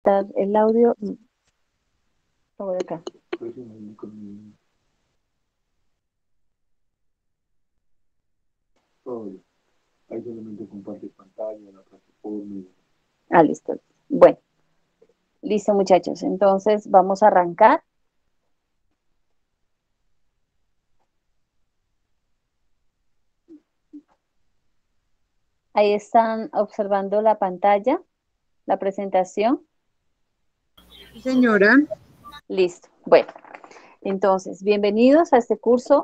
El audio, lo voy acá. Ahí solamente comparte pantalla, la plataforma. Ah, listo. Bueno, listo muchachos. Entonces vamos a arrancar. Ahí están observando la pantalla, la presentación. Señora, Listo. Bueno, entonces, bienvenidos a este curso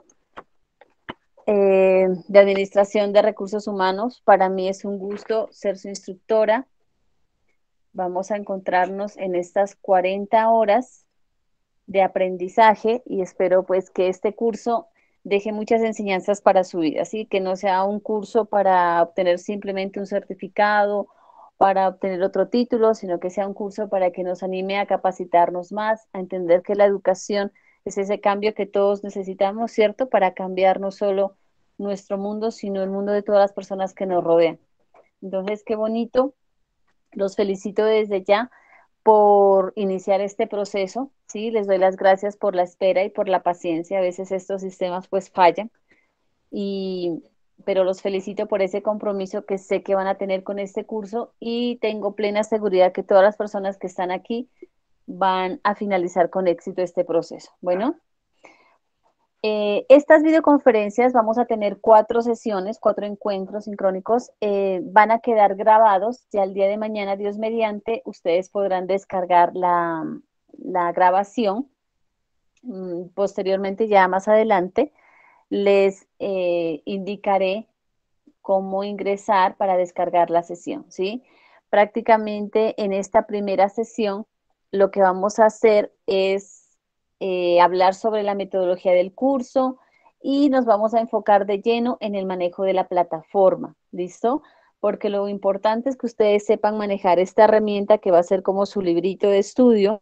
de Administración de Recursos Humanos. Para mí es un gusto ser su instructora. Vamos a encontrarnos en estas 40 horas de aprendizaje y espero pues que este curso deje muchas enseñanzas para su vida, ¿sí? Que no sea un curso para obtener simplemente un certificado, para obtener otro título, sino que sea un curso para que nos anime a capacitarnos más, a entender que la educación es ese cambio que todos necesitamos, ¿cierto? Para cambiar no solo nuestro mundo, sino el mundo de todas las personas que nos rodean. Entonces, qué bonito. Los felicito desde ya por iniciar este proceso, ¿sí? Les doy las gracias por la espera y por la paciencia. A veces estos sistemas pues fallan, y, pero los felicito por ese compromiso que sé que van a tener con este curso y tengo plena seguridad que todas las personas que están aquí van a finalizar con éxito este proceso. Bueno, estas videoconferencias vamos a tener 4 sesiones, 4 encuentros sincrónicos, van a quedar grabados, ya el día de mañana, Dios mediante, ustedes podrán descargar la grabación. Posteriormente, ya más adelante, les indicaré cómo ingresar para descargar la sesión, ¿sí? Prácticamente en esta primera sesión lo que vamos a hacer es hablar sobre la metodología del curso y nos vamos a enfocar de lleno en el manejo de la plataforma, ¿listo? Porque lo importante es que ustedes sepan manejar esta herramienta que va a ser como su librito de estudio,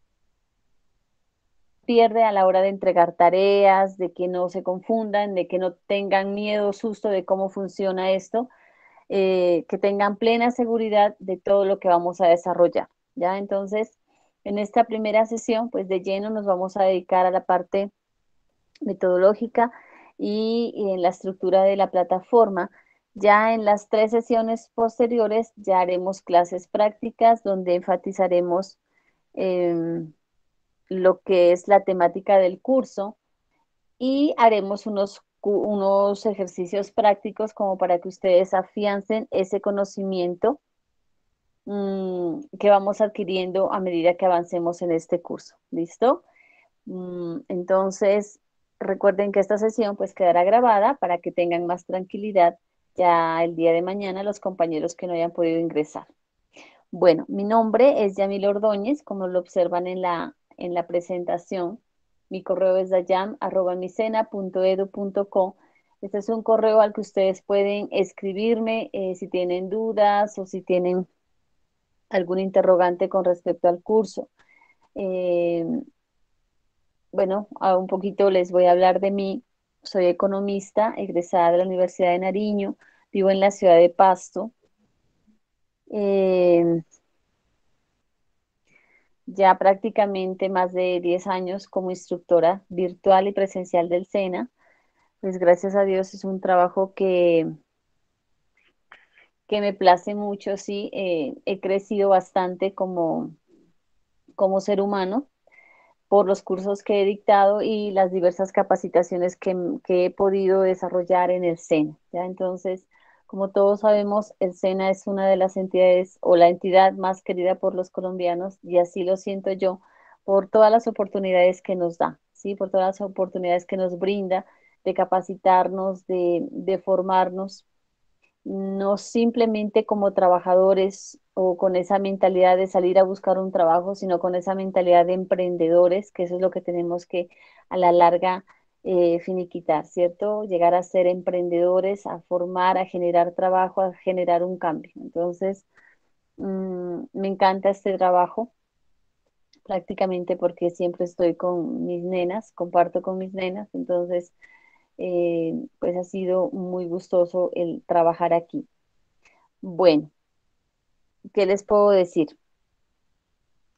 pierde a la hora de entregar tareas, de que no se confundan, de que no tengan miedo o susto de cómo funciona esto, que tengan plena seguridad de todo lo que vamos a desarrollar. ¿Ya? Entonces, en esta primera sesión, pues de lleno nos vamos a dedicar a la parte metodológica y en la estructura de la plataforma. Ya en las 3 sesiones posteriores ya haremos clases prácticas donde enfatizaremos eh, lo que es la temática del curso y haremos unos ejercicios prácticos como para que ustedes afiancen ese conocimiento que vamos adquiriendo a medida que avancemos en este curso. ¿Listo? Entonces, recuerden que esta sesión pues quedará grabada para que tengan más tranquilidad ya el día de mañana los compañeros que no hayan podido ingresar. Bueno, mi nombre es Yamil Ordóñez, como lo observan en la presentación. Mi correo es dayam@micena.edu.co. Este es un correo al que ustedes pueden escribirme si tienen dudas o si tienen algún interrogante con respecto al curso. Eh, bueno, un poquito les voy a hablar de mí. Soy economista, egresada de la Universidad de Nariño, vivo en la ciudad de Pasto. Eh, ya prácticamente más de 10 años como instructora virtual y presencial del SENA. Pues gracias a Dios es un trabajo que me place mucho, sí. He crecido bastante como ser humano por los cursos que he dictado y las diversas capacitaciones que he podido desarrollar en el SENA, ¿ya? Entonces, como todos sabemos, el SENA es una de las entidades o la entidad más querida por los colombianos y así lo siento yo por todas las oportunidades que nos da, ¿sí? Por todas las oportunidades que nos brinda de capacitarnos, de formarnos no simplemente como trabajadores o con esa mentalidad de salir a buscar un trabajo, sino con esa mentalidad de emprendedores, que eso es lo que tenemos que a la larga finiquitar, ¿cierto? Llegar a ser emprendedores, a formar, a generar trabajo, a generar un cambio. Entonces, me encanta este trabajo prácticamente porque siempre estoy con mis nenas, comparto con mis nenas, entonces, pues ha sido muy gustoso el trabajar aquí. Bueno, ¿qué les puedo decir?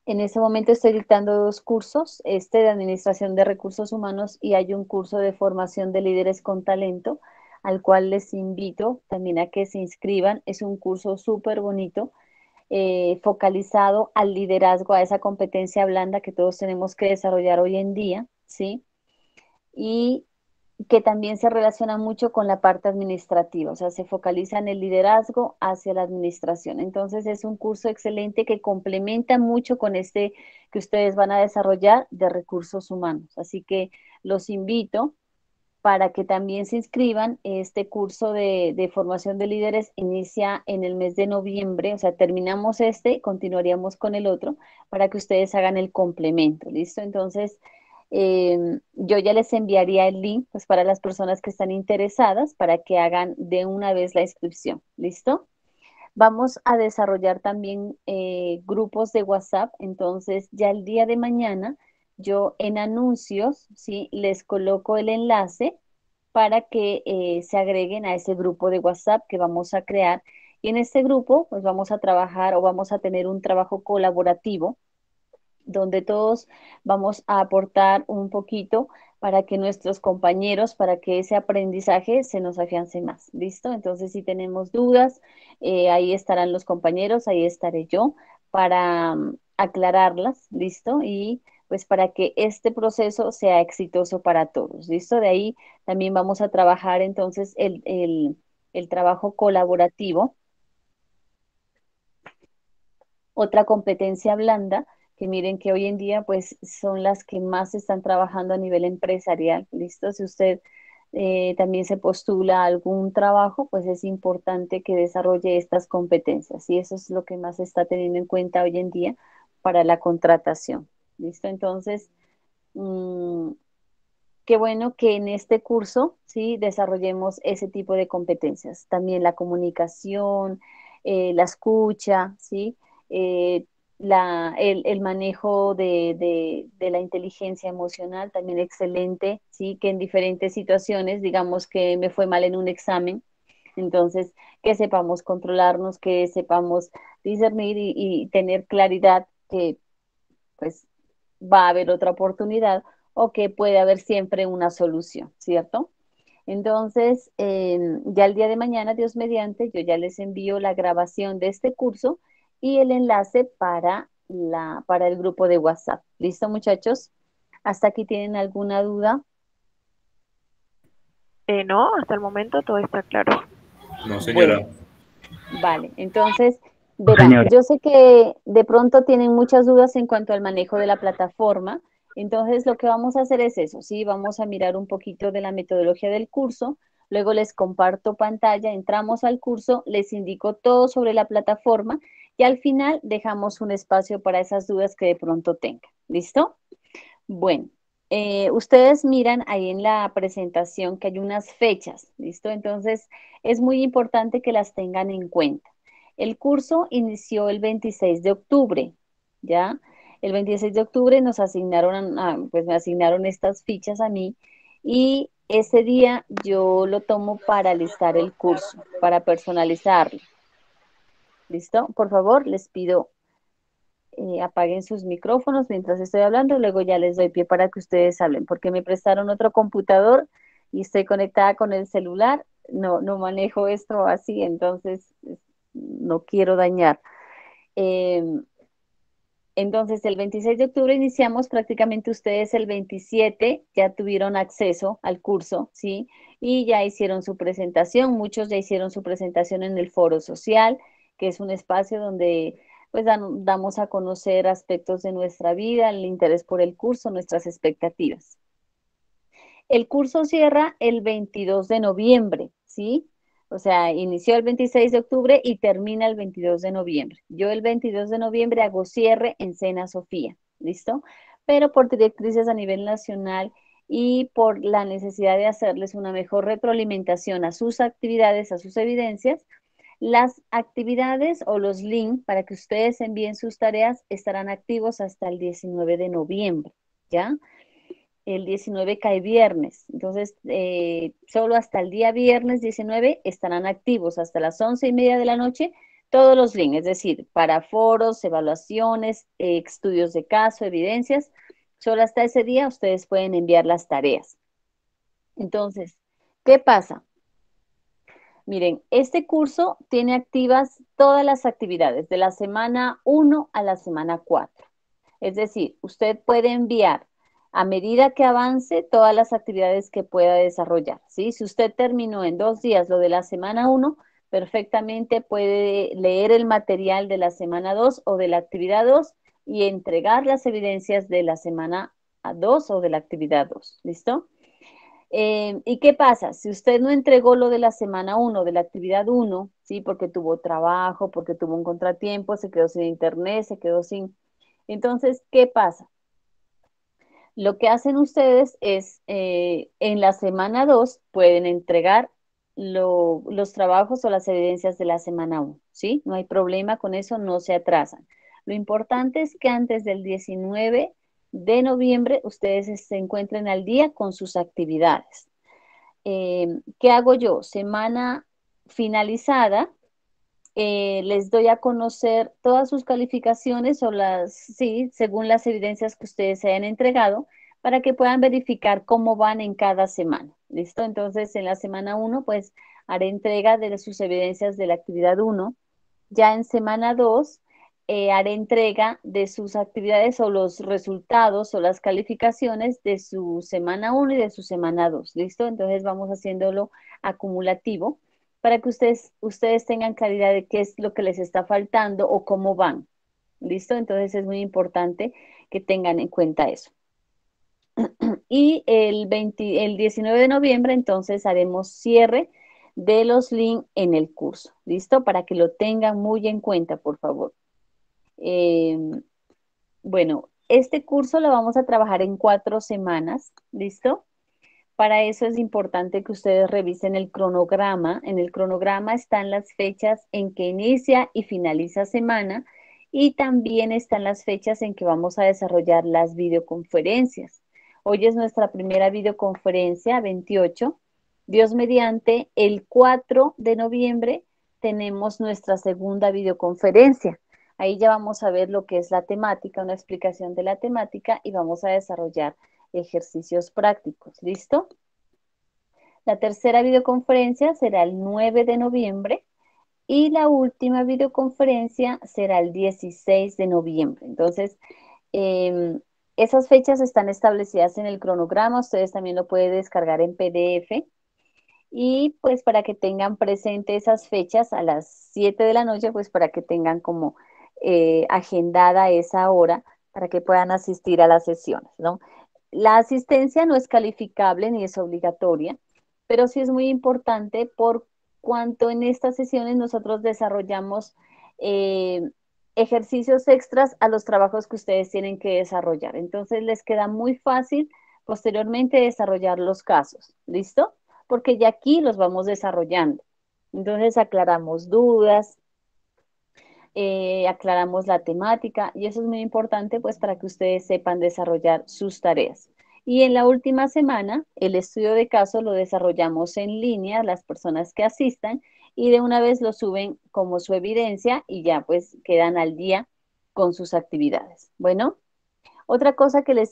En ese momento estoy dictando dos cursos, este de Administración de Recursos Humanos y hay un curso de formación de líderes con talento, al cual les invito también a que se inscriban. Es un curso súper bonito, focalizado al liderazgo, a esa competencia blanda que todos tenemos que desarrollar hoy en día, ¿sí? Y que también se relaciona mucho con la parte administrativa, o sea, se focaliza en el liderazgo hacia la administración. Entonces es un curso excelente que complementa mucho con este que ustedes van a desarrollar de recursos humanos. Así que los invito para que también se inscriban. Este curso de formación de líderes inicia en el mes de noviembre, o sea, terminamos este, continuaríamos con el otro para que ustedes hagan el complemento, ¿listo? Entonces, yo ya les enviaría el link pues, para las personas que están interesadas para que hagan de una vez la inscripción, ¿listo? Vamos a desarrollar también grupos de WhatsApp, entonces ya el día de mañana yo en anuncios, ¿sí? Les coloco el enlace para que se agreguen a ese grupo de WhatsApp que vamos a crear. Y en este grupo, pues vamos a trabajar o vamos a tener un trabajo colaborativo donde todos vamos a aportar un poquito para que nuestros compañeros, para que ese aprendizaje se nos afiance más. ¿Listo? Entonces, si tenemos dudas, ahí estarán los compañeros, ahí estaré yo para aclararlas. ¿Listo? Y pues para que este proceso sea exitoso para todos. ¿Listo? De ahí también vamos a trabajar entonces el trabajo colaborativo. Otra competencia blanda, que miren que hoy en día pues son las que más están trabajando a nivel empresarial, ¿listo? Si usted también se postula a algún trabajo, pues es importante que desarrolle estas competencias y eso es lo que más se está teniendo en cuenta hoy en día para la contratación, ¿listo? Entonces, mmm, qué bueno que en este curso, sí, desarrollemos ese tipo de competencias. También la comunicación, la escucha, sí, eh, el manejo de la inteligencia emocional, también excelente, sí, que en diferentes situaciones, digamos que me fue mal en un examen, entonces que sepamos controlarnos, que sepamos discernir y tener claridad que pues va a haber otra oportunidad o que puede haber siempre una solución, ¿cierto? Entonces, ya el día de mañana, Dios mediante, yo ya les envío la grabación de este curso y el enlace para el grupo de WhatsApp. ¿Listo, muchachos? ¿Hasta aquí tienen alguna duda? No, hasta el momento todo está claro. No, señora. Bueno, vale. Entonces, No, verán, señora. yo sé que de pronto tienen muchas dudas en cuanto al manejo de la plataforma. Entonces, lo que vamos a hacer es eso, ¿sí? Vamos a mirar un poquito de la metodología del curso. Luego les comparto pantalla, entramos al curso, les indico todo sobre la plataforma y al final dejamos un espacio para esas dudas que de pronto tengan. ¿Listo? Bueno, ustedes miran ahí en la presentación que hay unas fechas, ¿listo? Entonces, es muy importante que las tengan en cuenta. El curso inició el 26 de octubre, ¿ya? El 26 de octubre nos asignaron, pues me asignaron estas fichas a mí y ese día yo lo tomo para listar el curso, para personalizarlo. ¿Listo? Por favor, les pido apaguen sus micrófonos mientras estoy hablando, luego ya les doy pie para que ustedes hablen, porque me prestaron otro computador y estoy conectada con el celular, no manejo esto así, entonces no quiero dañar. Eh, entonces, el 26 de octubre iniciamos, prácticamente ustedes el 27 ya tuvieron acceso al curso, ¿sí? Y ya hicieron su presentación, muchos ya hicieron su presentación en el foro social, que es un espacio donde pues damos a conocer aspectos de nuestra vida, el interés por el curso, nuestras expectativas. El curso cierra el 22 de noviembre, ¿sí? O sea, inició el 26 de octubre y termina el 22 de noviembre. Yo el 22 de noviembre hago cierre en Sena Sofía, ¿listo? Pero por directrices a nivel nacional y por la necesidad de hacerles una mejor retroalimentación a sus actividades, a sus evidencias, las actividades o los links para que ustedes envíen sus tareas estarán activos hasta el 19 de noviembre, ¿ya? El 19 cae viernes, entonces solo hasta el día viernes 19 estarán activos, hasta las 11:30 de la noche todos los links, es decir, para foros, evaluaciones, estudios de caso, evidencias, solo hasta ese día ustedes pueden enviar las tareas. Entonces, ¿qué pasa? Miren, este curso tiene activas todas las actividades de la semana 1 a la semana 4. Es decir, usted puede enviar a medida que avance todas las actividades que pueda desarrollar, ¿sí? Si usted terminó en 2 días lo de la semana 1, perfectamente puede leer el material de la semana 2 o de la actividad 2 y entregar las evidencias de la semana 2 o de la actividad 2. ¿Listo? ¿Y qué pasa? Si usted no entregó lo de la semana 1, de la actividad 1, ¿sí? Porque tuvo trabajo, porque tuvo un contratiempo, se quedó sin internet, se quedó sin... Entonces, ¿qué pasa? Lo que hacen ustedes es, en la semana 2 pueden entregar los trabajos o las evidencias de la semana 1, ¿sí? No hay problema con eso, no se atrasan. Lo importante es que antes del 19 de noviembre ustedes se encuentren al día con sus actividades. ¿Qué hago yo? Semana finalizada, les doy a conocer todas sus calificaciones o sí, según las evidencias que ustedes se hayan entregado, para que puedan verificar cómo van en cada semana. ¿Listo? Entonces, en la semana 1, pues haré entrega de sus evidencias de la actividad 1. Ya en semana 2, haré entrega de sus actividades o los resultados o las calificaciones de su semana 1 y de su semana 2. ¿Listo? Entonces vamos haciéndolo acumulativo para que ustedes tengan claridad de qué es lo que les está faltando o cómo van. ¿Listo? Entonces es muy importante que tengan en cuenta eso. Y el 19 de noviembre entonces haremos cierre de los links en el curso. ¿Listo? Para que lo tengan muy en cuenta, por favor. Eh, bueno, este curso lo vamos a trabajar en 4 semanas. ¿Listo? Para eso es importante que ustedes revisen el cronograma. En el cronograma están las fechas en que inicia y finaliza semana y también están las fechas en que vamos a desarrollar las videoconferencias. Hoy es nuestra primera videoconferencia, 28. Dios mediante, el 4 de noviembre tenemos nuestra segunda videoconferencia. Ahí ya vamos a ver lo que es la temática, una explicación de la temática y vamos a desarrollar ejercicios prácticos. ¿Listo? La tercera videoconferencia será el 9 de noviembre y la última videoconferencia será el 16 de noviembre. Entonces, eh, esas fechas están establecidas en el cronograma. Ustedes también lo pueden descargar en PDF. Y pues para que tengan presente esas fechas a las 7 de la noche, pues para que tengan como agendada esa hora para que puedan asistir a las sesiones, ¿no? La asistencia no es calificable ni es obligatoria, pero sí es muy importante por cuanto en estas sesiones nosotros desarrollamos eh, ejercicios extras a los trabajos que ustedes tienen que desarrollar. Entonces les queda muy fácil posteriormente desarrollar los casos. ¿Listo? Porque ya aquí los vamos desarrollando. Entonces aclaramos dudas, aclaramos la temática y eso es muy importante pues para que ustedes sepan desarrollar sus tareas. Y en la última semana, el estudio de caso lo desarrollamos en línea, las personas que asistan, y de una vez lo suben como su evidencia y ya pues quedan al día con sus actividades. Bueno, otra cosa que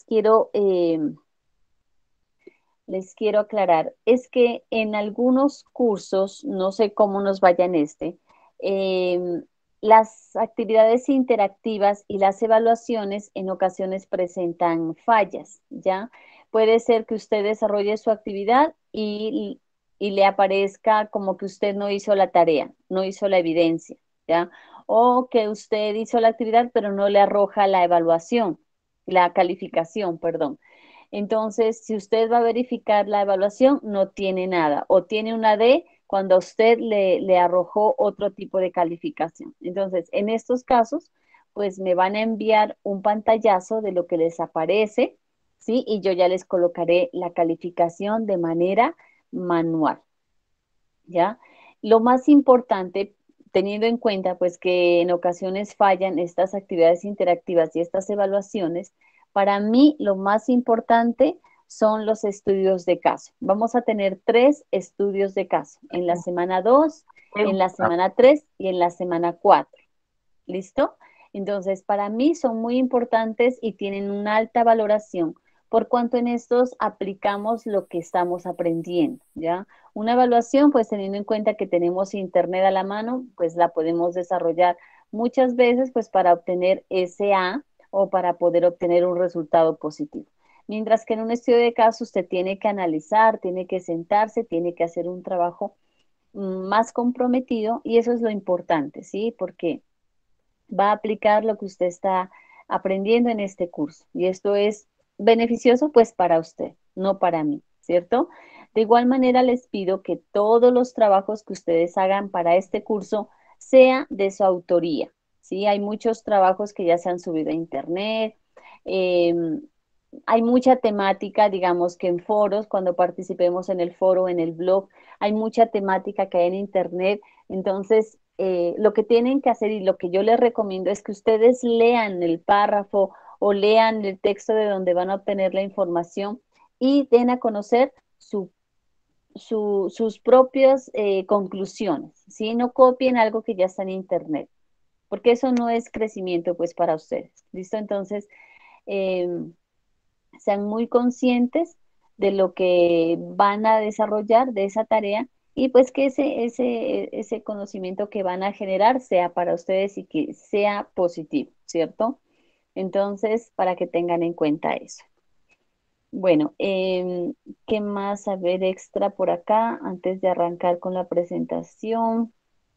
les quiero aclarar es que en algunos cursos, no sé cómo nos vaya en este, eh, las actividades interactivas y las evaluaciones en ocasiones presentan fallas, ¿ya? Puede ser que usted desarrolle su actividad y le aparezca como que usted no hizo la tarea, no hizo la evidencia, ¿ya? O que usted hizo la actividad pero no le arroja la evaluación, la calificación, perdón. Entonces, si usted va a verificar la evaluación, no tiene nada o tiene una D cuando a usted le arrojó otro tipo de calificación. Entonces, en estos casos, pues me van a enviar un pantallazo de lo que les aparece, ¿sí? Y yo ya les colocaré la calificación de manera manual, ¿ya? Lo más importante, teniendo en cuenta pues que en ocasiones fallan estas actividades interactivas y estas evaluaciones, para mí lo más importante son los estudios de caso. Vamos a tener 3 estudios de caso en la semana 2 en la semana 3 y en la semana 4. ¿Listo? Entonces, para mí son muy importantes y tienen una alta valoración por cuanto en estos aplicamos lo que estamos aprendiendo, ¿ya? Una evaluación, pues teniendo en cuenta que tenemos internet a la mano, pues la podemos desarrollar muchas veces, pues para obtener ese A o para poder obtener un resultado positivo. Mientras que en un estudio de caso usted tiene que analizar, tiene que sentarse, tiene que hacer un trabajo más comprometido y eso es lo importante, ¿sí? Porque va a aplicar lo que usted está aprendiendo en este curso. Y esto es beneficioso pues para usted, no para mí, ¿cierto? De igual manera les pido que todos los trabajos que ustedes hagan para este curso sea de su autoría, ¿sí? Hay muchos trabajos que ya se han subido a internet, eh, hay mucha temática, digamos que en foros, cuando participemos en el foro, en el blog, hay mucha temática que hay en internet. Entonces, lo que tienen que hacer y lo que yo les recomiendo es que ustedes lean el párrafo o lean el texto de donde van a obtener la información y den a conocer sus propias conclusiones, ¿sí? No copien algo que ya está en internet, porque eso no es crecimiento pues para ustedes. ¿Listo? Entonces, eh, sean muy conscientes de lo que van a desarrollar de esa tarea y pues que ese conocimiento que van a generar sea para ustedes y que sea positivo, ¿cierto? Entonces, para que tengan en cuenta eso. Bueno, ¿qué más? A ver, extra por acá, antes de arrancar con la presentación.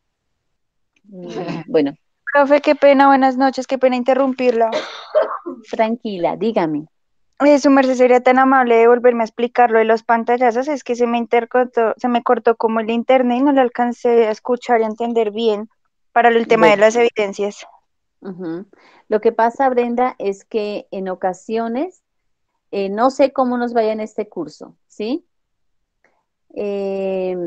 Bueno, Profe, qué pena, buenas noches, qué pena interrumpirla. tranquila, dígame. Su merced sería tan amable de volverme a explicar lo de los pantallazos, es que se me cortó como el internet y no le alcancé a escuchar y a entender bien para el tema de Bueno. las evidencias. Ujú. Lo que pasa, Brenda, es que en ocasiones, no sé cómo nos vaya en este curso, ¿sí? Eh,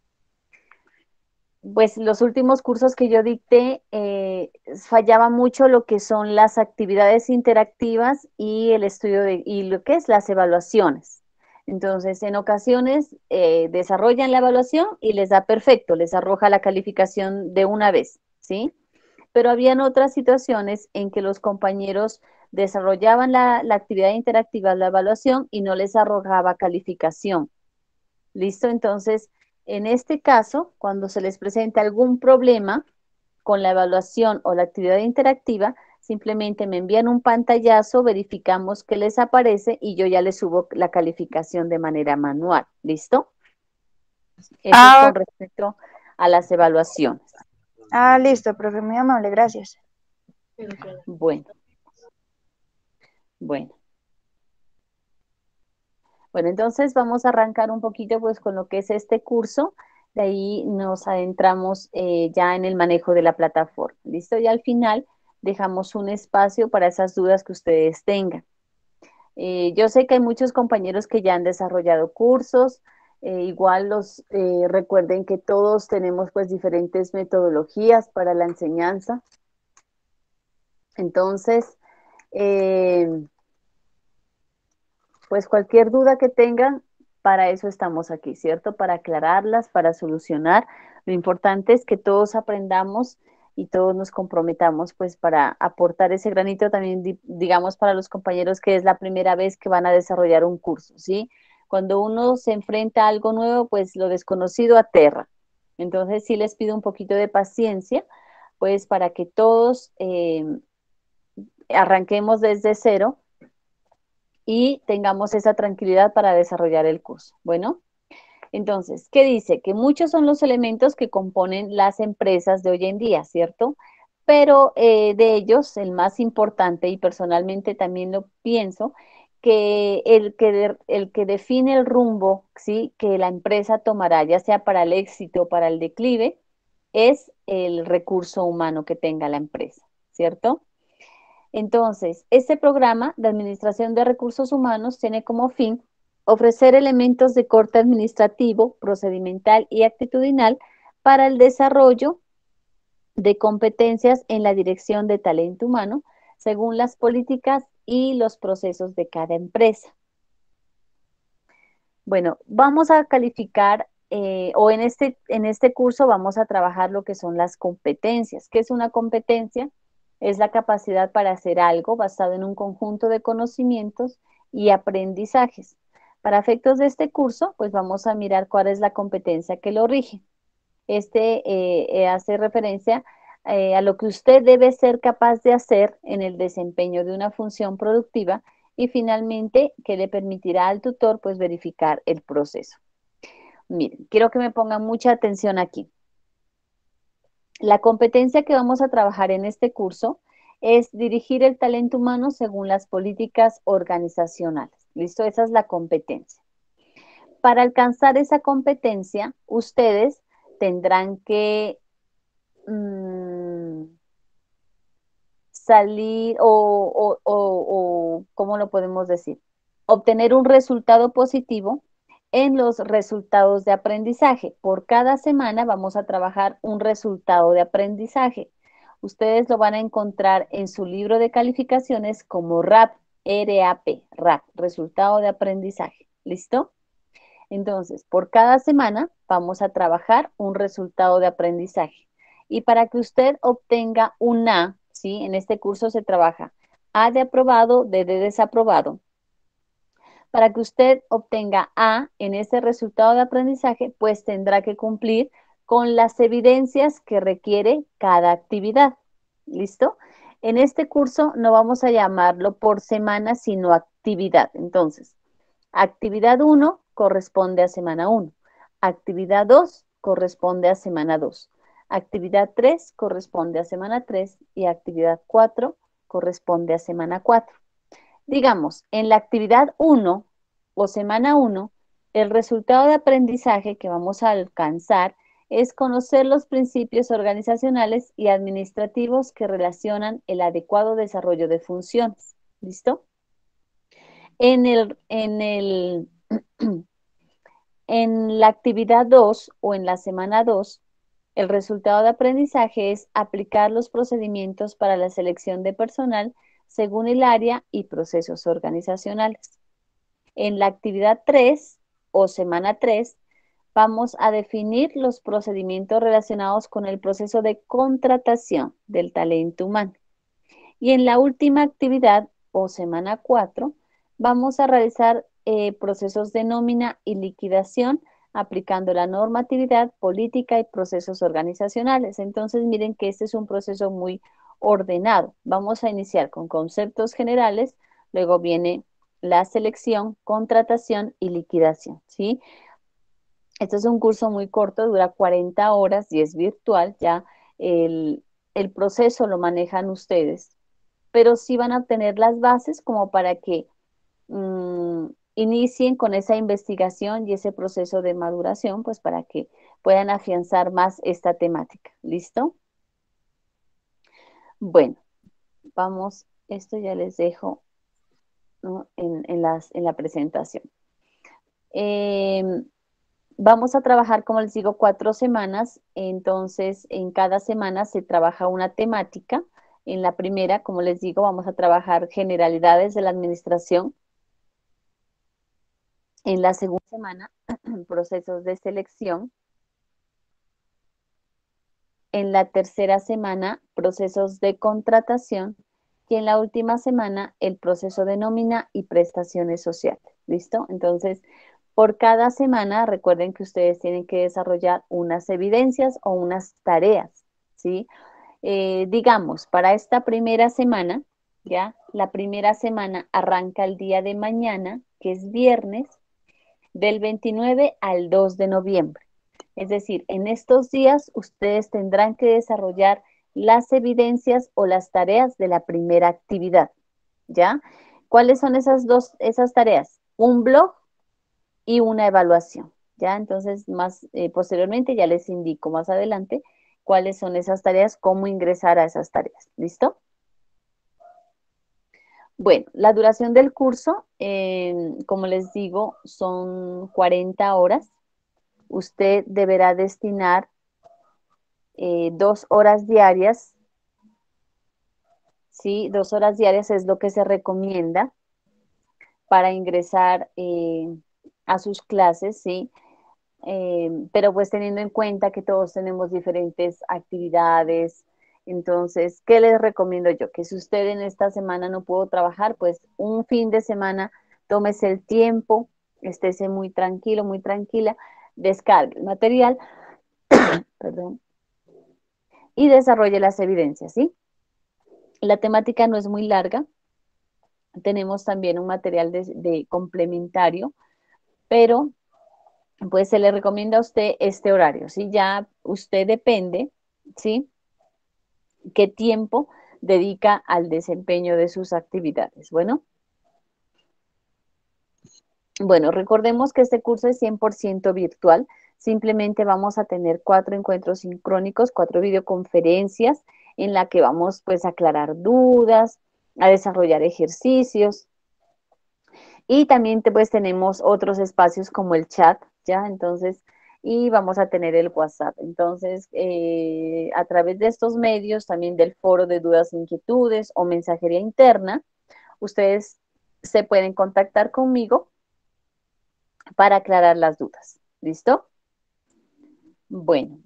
pues los últimos cursos que yo dicté, fallaba mucho lo que son las actividades interactivas y el estudio y lo que es las evaluaciones. Entonces, en ocasiones desarrollan la evaluación y les da perfecto, les arroja la calificación de una vez, ¿sí? Pero habían otras situaciones en que los compañeros desarrollaban la actividad interactiva, la evaluación, y no les arrojaba calificación. ¿Listo? Entonces, en este caso, cuando se les presenta algún problema con la evaluación o la actividad interactiva, simplemente me envían un pantallazo, verificamos qué les aparece y yo ya les subo la calificación de manera manual. ¿Listo? Eso es Ah, con respecto a las evaluaciones. listo, profe, muy amable, gracias. Bueno, bueno. Bueno, entonces vamos a arrancar un poquito pues con lo que es este curso. De ahí nos adentramos ya en el manejo de la plataforma. ¿Listo? Y al final dejamos un espacio para esas dudas que ustedes tengan. Yo sé que hay muchos compañeros que ya han desarrollado cursos. Igual recuerden que todos tenemos pues diferentes metodologías para la enseñanza. Entonces, eh, pues cualquier duda que tengan, para eso estamos aquí, ¿cierto? Para aclararlas, para solucionar. Lo importante es que todos aprendamos y todos nos comprometamos pues para aportar ese granito también, digamos, para los compañeros que es la primera vez que van a desarrollar un curso, ¿sí? Cuando uno se enfrenta a algo nuevo, pues lo desconocido aterra. Entonces sí les pido un poquito de paciencia, pues para que todos arranquemos desde cero y tengamos esa tranquilidad para desarrollar el curso. Bueno, entonces, ¿qué dice? Que muchos son los elementos que componen las empresas de hoy en día, ¿cierto? Pero de ellos, el más importante, y personalmente también lo pienso, que el que define el rumbo, ¿sí? Que la empresa tomará, ya sea para el éxito o para el declive, es el recurso humano que tenga la empresa, ¿cierto? Entonces, este programa de administración de recursos humanos tiene como fin ofrecer elementos de corte administrativo, procedimental y actitudinal para el desarrollo de competencias en la dirección de talento humano según las políticas y los procesos de cada empresa. Bueno, vamos a calificar o en este curso vamos a trabajar lo que son las competencias. ¿Qué es una competencia? Es la capacidad para hacer algo basado en un conjunto de conocimientos y aprendizajes. Para efectos de este curso, pues vamos a mirar cuál es la competencia que lo rige. Hace referencia a lo que usted debe ser capaz de hacer en el desempeño de una función productiva y finalmente que le permitirá al tutor pues verificar el proceso. Miren, quiero que me pongan mucha atención aquí. La competencia que vamos a trabajar en este curso es dirigir el talento humano según las políticas organizacionales. ¿Listo? Esa es la competencia. Para alcanzar esa competencia, ustedes tendrán que salir ¿cómo lo podemos decir? Obtener un resultado positivo en los resultados de aprendizaje. Por cada semana vamos a trabajar un resultado de aprendizaje. Ustedes lo van a encontrar en su libro de calificaciones como RAP, RAP, RAP, resultado de aprendizaje. ¿Listo? Entonces, por cada semana vamos a trabajar un resultado de aprendizaje. Y para que usted obtenga un A, ¿sí? En este curso se trabaja A de aprobado, D de desaprobado. Para que usted obtenga A en ese resultado de aprendizaje, pues tendrá que cumplir con las evidencias que requiere cada actividad. ¿Listo? En este curso no vamos a llamarlo por semana, sino actividad. Entonces, actividad 1 corresponde a semana 1. Actividad 2 corresponde a semana 2. Actividad 3 corresponde a semana 3 y actividad 4 corresponde a semana 4. Digamos, en la actividad 1 o semana 1, el resultado de aprendizaje que vamos a alcanzar es conocer los principios organizacionales y administrativos que relacionan el adecuado desarrollo de funciones. ¿Listo? En la actividad 2 o en la semana 2, el resultado de aprendizaje es aplicar los procedimientos para la selección de personal según el área y procesos organizacionales. En la actividad 3 o semana 3, vamos a definir los procedimientos relacionados con el proceso de contratación del talento humano. Y en la última actividad o semana 4, vamos a realizar procesos de nómina y liquidación aplicando la normatividad política y procesos organizacionales. Entonces, miren que este es un proceso muy ordenado. Vamos a iniciar con conceptos generales, luego viene la selección, contratación y liquidación, ¿sí? Este es un curso muy corto, dura 40 horas y es virtual, ya el proceso lo manejan ustedes, pero sí van a obtener las bases como para que inicien con esa investigación y ese proceso de maduración, pues para que puedan afianzar más esta temática. ¿Listo? Bueno, vamos, esto ya les dejo, ¿no? en la presentación. Vamos a trabajar, como les digo, 4 semanas, entonces en cada semana se trabaja una temática. En la primera, como les digo, vamos a trabajar generalidades de la administración. En la segunda semana, procesos de selección. En la tercera semana, procesos de contratación. Y en la última semana, el proceso de nómina y prestaciones sociales. ¿Listo? Entonces, por cada semana, recuerden que ustedes tienen que desarrollar unas evidencias o unas tareas, ¿sí? Digamos, para esta primera semana, ¿ya? La primera semana arranca el día de mañana, que es viernes, del 29 al 2 de noviembre. Es decir, en estos días ustedes tendrán que desarrollar las evidencias o las tareas de la primera actividad, ¿ya? ¿Cuáles son esas tareas? Un blog y una evaluación, ¿ya? Entonces, más posteriormente ya les indico más adelante cuáles son esas tareas, cómo ingresar a esas tareas, ¿listo? Bueno, la duración del curso, como les digo, son 40 horas. Usted deberá destinar 2 horas diarias, ¿sí? 2 horas diarias es lo que se recomienda para ingresar a sus clases, ¿sí? pero pues teniendo en cuenta que todos tenemos diferentes actividades, entonces, ¿qué les recomiendo yo? Que si usted en esta semana no pudo trabajar, pues un fin de semana tómese el tiempo, estése muy tranquilo, muy tranquila, descargue el material, perdón, y desarrolle las evidencias, ¿sí? La temática no es muy larga, tenemos también un material de complementario, pero pues se le recomienda a usted este horario, ¿sí? Ya usted depende, ¿sí? ¿Qué tiempo dedica al desempeño de sus actividades? Bueno, recordemos que este curso es 100% virtual. Simplemente vamos a tener 4 encuentros sincrónicos, 4 videoconferencias en la que vamos pues a aclarar dudas, a desarrollar ejercicios y también pues tenemos otros espacios como el chat, ¿ya? Entonces, y vamos a tener el WhatsApp. Entonces, a través de estos medios, también del foro de dudas e inquietudes o mensajería interna, ustedes se pueden contactar conmigo para aclarar las dudas. ¿Listo? Bueno,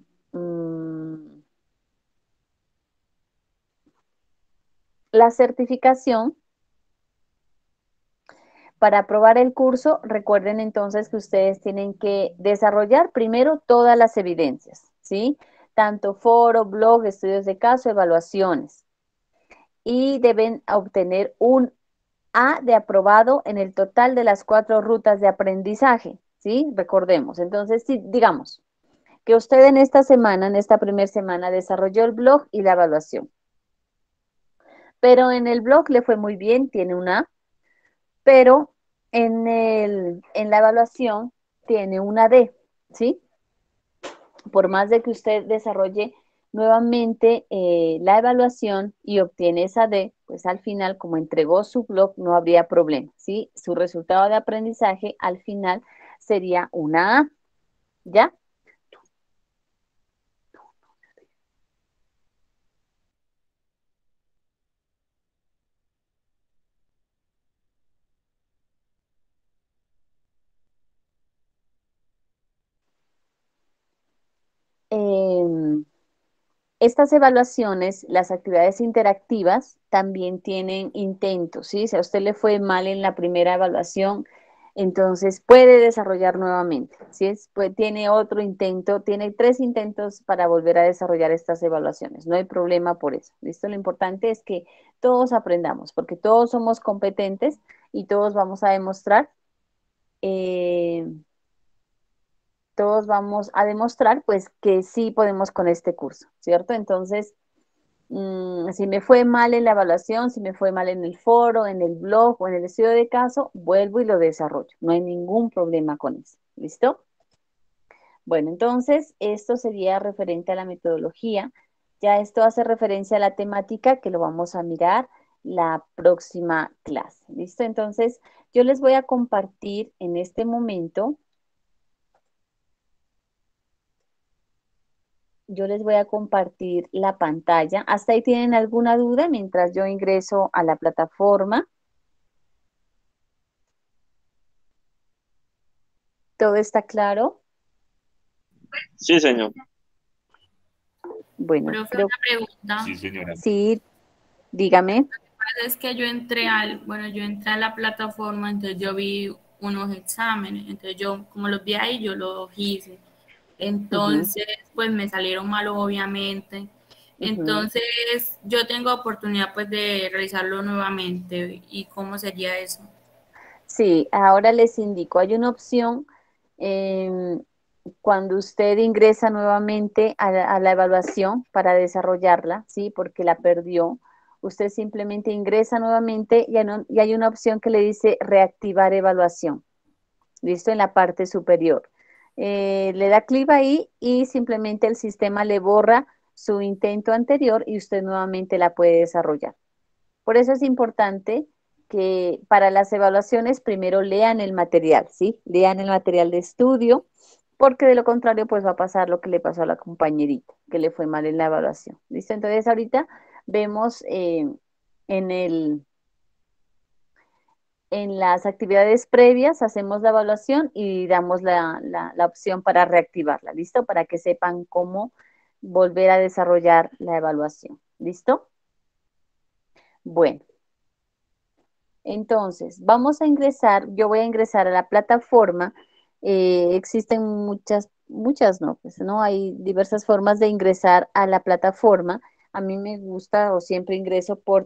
la certificación para aprobar el curso, recuerden entonces que ustedes tienen que desarrollar primero todas las evidencias, ¿sí? Tanto foro, blog, estudios de caso, evaluaciones. Y deben obtener un A de aprobado en el total de las 4 rutas de aprendizaje, ¿sí? Recordemos. Entonces, si digamos que usted en esta semana, en esta primera semana, desarrolló el blog y la evaluación. Pero en el blog le fue muy bien, tiene una A, pero en la evaluación tiene una D, ¿sí? Por más de que usted desarrolle nuevamente la evaluación y obtiene esa D, pues al final, como entregó su blog, no habría problema, ¿sí? Su resultado de aprendizaje al final sería una A, ¿ya? Eh, Estas evaluaciones, las actividades interactivas, también tienen intentos, ¿sí? Si a usted le fue mal en la primera evaluación, entonces puede desarrollar nuevamente, ¿sí? Pues tiene otro intento, tiene 3 intentos para volver a desarrollar estas evaluaciones. No hay problema por eso, ¿listo? Lo importante es que todos aprendamos, porque todos somos competentes y todos vamos a demostrar eh, todos vamos a demostrar pues que sí podemos con este curso, ¿cierto? Entonces, si me fue mal en la evaluación, si me fue mal en el foro, en el blog o en el estudio de caso, vuelvo y lo desarrollo. No hay ningún problema con eso. ¿Listo? Bueno, entonces esto sería referente a la metodología. Ya esto hace referencia a la temática que lo vamos a mirar la próxima clase. ¿Listo? Entonces, yo les voy a compartir en este momento. Yo les voy a compartir la pantalla. ¿Hasta ahí tienen alguna duda mientras yo ingreso a la plataforma? ¿Todo está claro? Sí, señor. Bueno, Profe, creo una pregunta. Sí, señora. sí, dígame. Es que yo entré a la plataforma, entonces yo vi unos exámenes, entonces yo, como los vi ahí, yo los hice. Ujú, Entonces, pues me salieron malos, obviamente. ujú. Entonces, yo tengo oportunidad, pues, de realizarlo nuevamente. ¿Y cómo sería eso? Sí, ahora les indico, hay una opción em, cuando usted ingresa nuevamente a la evaluación para desarrollarla, ¿sí? Porque la perdió. Usted simplemente ingresa nuevamente y hay una opción que le dice reactivar evaluación. ¿Listo? En la parte superior. Le da clic ahí y simplemente el sistema le borra su intento anterior y usted nuevamente la puede desarrollar. Por eso es importante que para las evaluaciones primero lean el material, ¿sí? Lean el material de estudio, porque de lo contrario pues va a pasar lo que le pasó a la compañerita, que le fue mal en la evaluación. ¿Listo? Entonces ahorita vemos en el en las actividades previas hacemos la evaluación y damos la opción para reactivarla, ¿listo? Para que sepan cómo volver a desarrollar la evaluación, ¿listo? Bueno, entonces vamos a ingresar, yo voy a ingresar a la plataforma, existen muchas no, pues no, hay diversas formas de ingresar a la plataforma. A mí me gusta o siempre ingreso por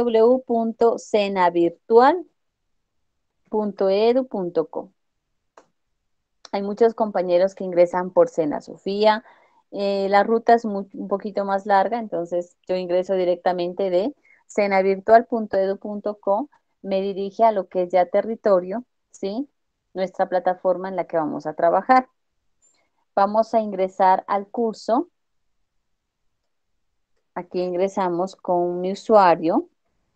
www.cenavirtual.edu.co. Hay muchos compañeros que ingresan por Sena Sofía. La ruta es un poquito más larga, entonces yo ingreso directamente de cenavirtual.edu.co, me dirige a lo que es ya territorio, ¿sí? Nuestra plataforma en la que vamos a trabajar. Vamos a ingresar al curso. Aquí ingresamos con mi usuario.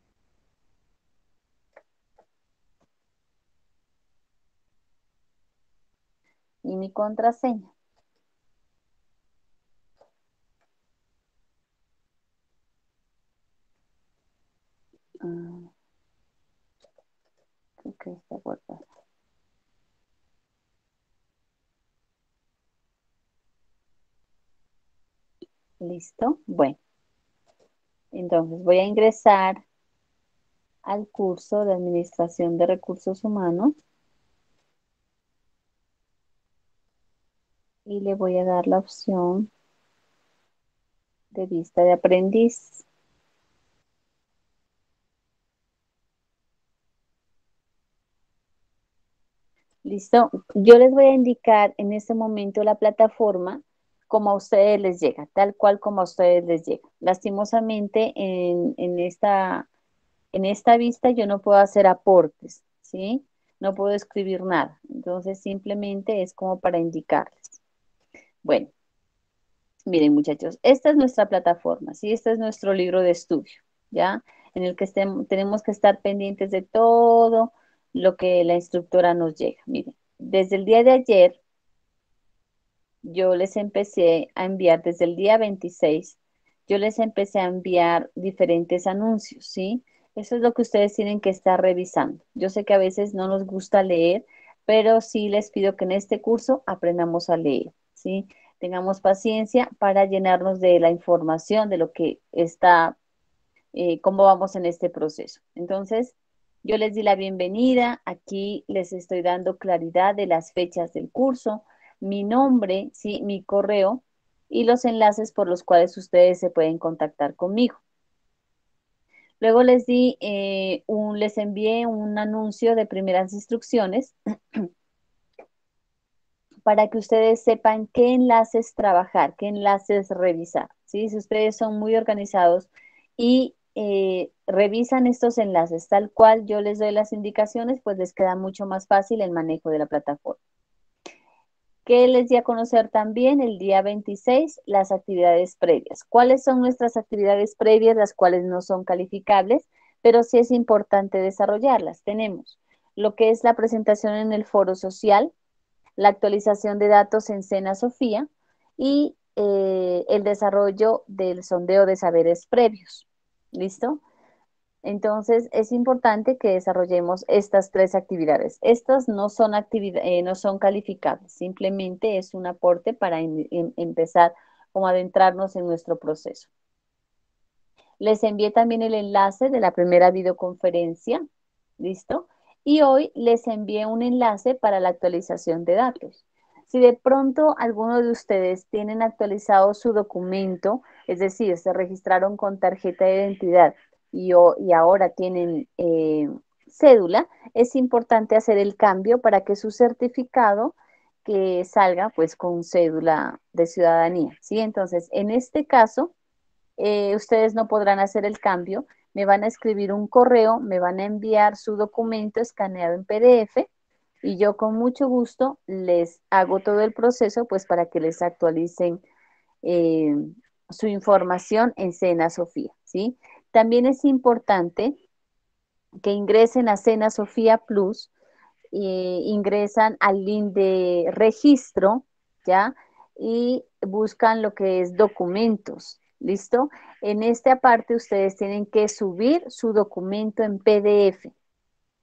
Y mi contraseña. Creo que está guardada. ¿Listo? Bueno, entonces voy a ingresar al curso de Administración de Recursos Humanos y le voy a dar la opción de vista de aprendiz. ¿Listo? Yo les voy a indicar en este momento la plataforma como a ustedes les llega, tal cual como a ustedes les llega. Lastimosamente en esta vista yo no puedo hacer aportes, ¿sí? No puedo escribir nada. Entonces simplemente es como para indicarles. Bueno, miren muchachos, esta es nuestra plataforma, ¿sí? Este es nuestro libro de estudio, ¿ya? En el que tenemos que estar pendientes de todo lo que la instructora nos llega. Miren, desde el día de ayer yo les empecé a enviar, desde el día 26, yo les empecé a enviar diferentes anuncios, ¿sí? Eso es lo que ustedes tienen que estar revisando. Yo sé que a veces no nos gusta leer, pero sí les pido que en este curso aprendamos a leer, ¿sí? Tengamos paciencia para llenarnos de la información de lo que está, cómo vamos en este proceso. Entonces, yo les di la bienvenida, aquí les estoy dando claridad de las fechas del curso, mi nombre, ¿sí? Mi correo y los enlaces por los cuales ustedes se pueden contactar conmigo. Luego les envié un anuncio de primeras instrucciones para que ustedes sepan qué enlaces trabajar, qué enlaces revisar, ¿sí? Si ustedes son muy organizados y revisan estos enlaces tal cual yo les doy las indicaciones, pues les queda mucho más fácil el manejo de la plataforma. ¿Qué les di a conocer también el día 26? Las actividades previas. ¿Cuáles son nuestras actividades previas, las cuales no son calificables, pero sí es importante desarrollarlas? Tenemos lo que es la presentación en el foro social, la actualización de datos en Sena Sofía y el desarrollo del sondeo de saberes previos. ¿Listo? Entonces, es importante que desarrollemos estas tres actividades. Estas no son, no son calificables, simplemente es un aporte para empezar como adentrarnos en nuestro proceso. Les envié también el enlace de la primera videoconferencia, ¿listo? Y hoy les envié un enlace para la actualización de datos. Si de pronto alguno de ustedes tienen actualizado su documento, es decir, se registraron con tarjeta de identidad y ahora tienen cédula, es importante hacer el cambio para que su certificado que salga pues con cédula de ciudadanía, ¿sí? Entonces, en este caso, ustedes no podrán hacer el cambio, me van a escribir un correo, me van a enviar su documento escaneado en PDF y yo con mucho gusto les hago todo el proceso pues para que les actualicen eh, su información en Sena Sofía, ¿sí? También es importante que ingresen a Sena Sofía Plus, ingresan al link de registro, ¿ya? Y buscan lo que es documentos, ¿listo? En esta parte ustedes tienen que subir su documento en PDF,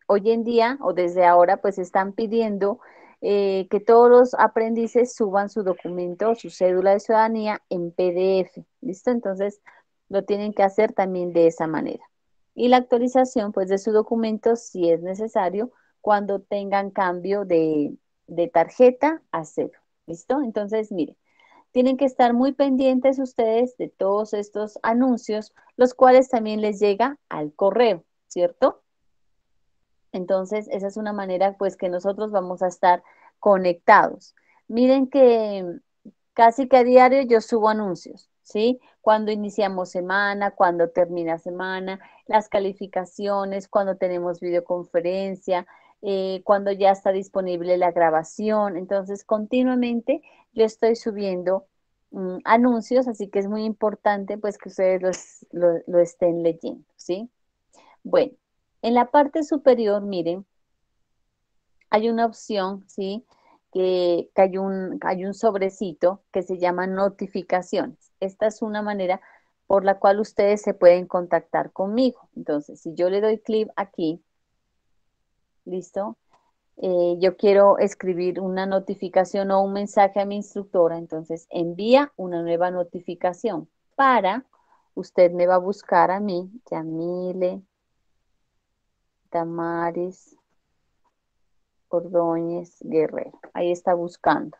hoy en día o desde ahora pues están pidiendo que todos los aprendices suban su documento, su cédula de ciudadanía en PDF, ¿listo? Entonces lo tienen que hacer también de esa manera. Y la actualización pues de su documento si es necesario cuando tengan cambio de tarjeta a cero, ¿listo? Entonces, miren, tienen que estar muy pendientes ustedes de todos estos anuncios, los cuales también les llega al correo, ¿cierto? Entonces, esa es una manera pues que nosotros vamos a estar conectados. Miren que casi que a diario yo subo anuncios, ¿sí? Cuando iniciamos semana, cuando termina semana, las calificaciones, cuando tenemos videoconferencia, cuando ya está disponible la grabación. Entonces, continuamente yo estoy subiendo anuncios, así que es muy importante pues que ustedes lo estén leyendo, ¿sí? Bueno, en la parte superior, miren, hay una opción, ¿sí? Que hay un sobrecito que se llama notificaciones. Esta es una manera por la cual ustedes se pueden contactar conmigo. Entonces, si yo le doy clic aquí, ¿listo? Yo quiero escribir una notificación o un mensaje a mi instructora, entonces envía una nueva notificación para, usted me va a buscar a mí, Yamile Damaris Ordóñez Guerrero. Ahí está buscando.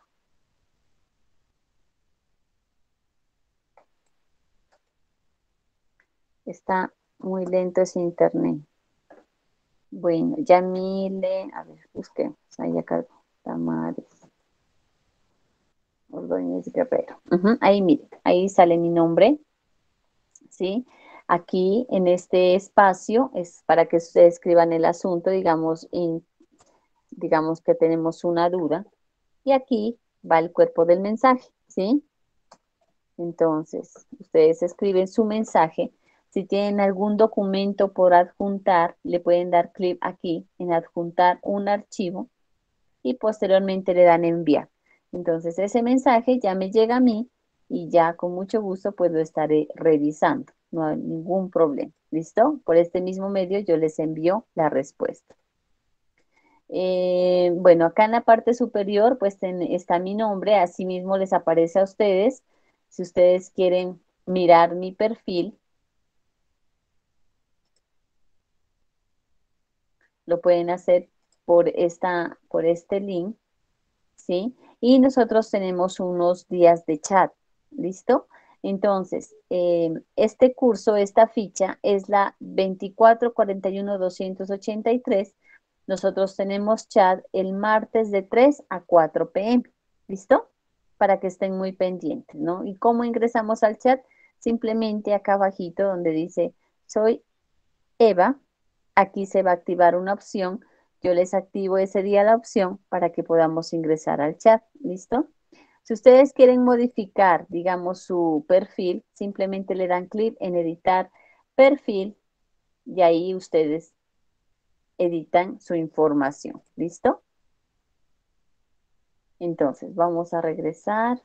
Está muy lento ese internet. Bueno, Yamile, a ver, busquemos. Ahí acá, Damaris Ordóñez Guerrero. Ahí mire, ahí sale mi nombre, ¿sí? Aquí en este espacio es para que ustedes escriban el asunto, digamos, digamos que tenemos una duda. Y aquí va el cuerpo del mensaje, ¿sí? Entonces, ustedes escriben su mensaje. Si tienen algún documento por adjuntar, le pueden dar clic aquí en adjuntar un archivo y posteriormente le dan enviar. Entonces, ese mensaje ya me llega a mí y ya con mucho gusto pues lo estaré revisando. No hay ningún problema. ¿Listo? Por este mismo medio yo les envío la respuesta. Bueno, acá en la parte superior pues está mi nombre, así mismo les aparece a ustedes. Si ustedes quieren mirar mi perfil, lo pueden hacer por este link, ¿sí? Y nosotros tenemos unos días de chat, ¿listo? Entonces, este curso, esta ficha es la 2441-283. Nosotros tenemos chat el martes de 3 a 4 p.m., ¿listo? Para que estén muy pendientes, ¿no? ¿Y cómo ingresamos al chat? Simplemente acá abajito donde dice, soy Eva, aquí se va a activar una opción. Yo les activo ese día la opción para que podamos ingresar al chat. ¿Listo? Si ustedes quieren modificar, digamos, su perfil, simplemente le dan clic en editar perfil y ahí ustedes editan su información. ¿Listo? Entonces, vamos a regresar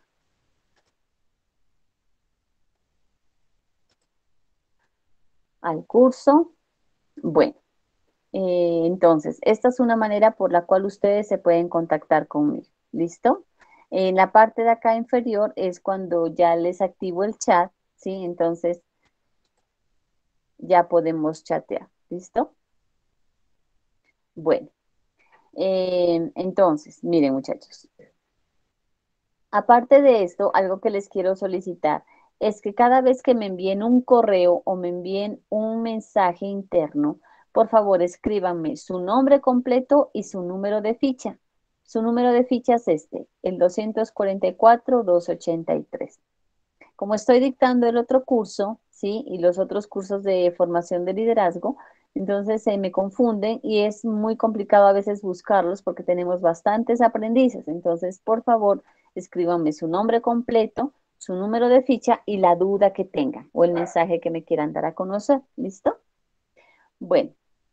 al curso. Bueno. Entonces, esta es una manera por la cual ustedes se pueden contactar conmigo. ¿Listo? En la parte de acá inferior es cuando ya les activo el chat, ¿sí? Entonces, ya podemos chatear. ¿Listo? Bueno, entonces, miren muchachos. Aparte de esto, algo que les quiero solicitar es que cada vez que me envíen un correo o me envíen un mensaje interno, por favor escríbanme su nombre completo y su número de ficha. Su número de ficha es este, el 244-283. Como estoy dictando el otro curso, ¿sí? Y los otros cursos de formación de liderazgo, entonces se me confunden y es muy complicado a veces buscarlos porque tenemos bastantes aprendices. Entonces, por favor, escríbanme su nombre completo, su número de ficha y la duda que tengan o el mensaje que me quieran dar a conocer. ¿Listo? Bueno,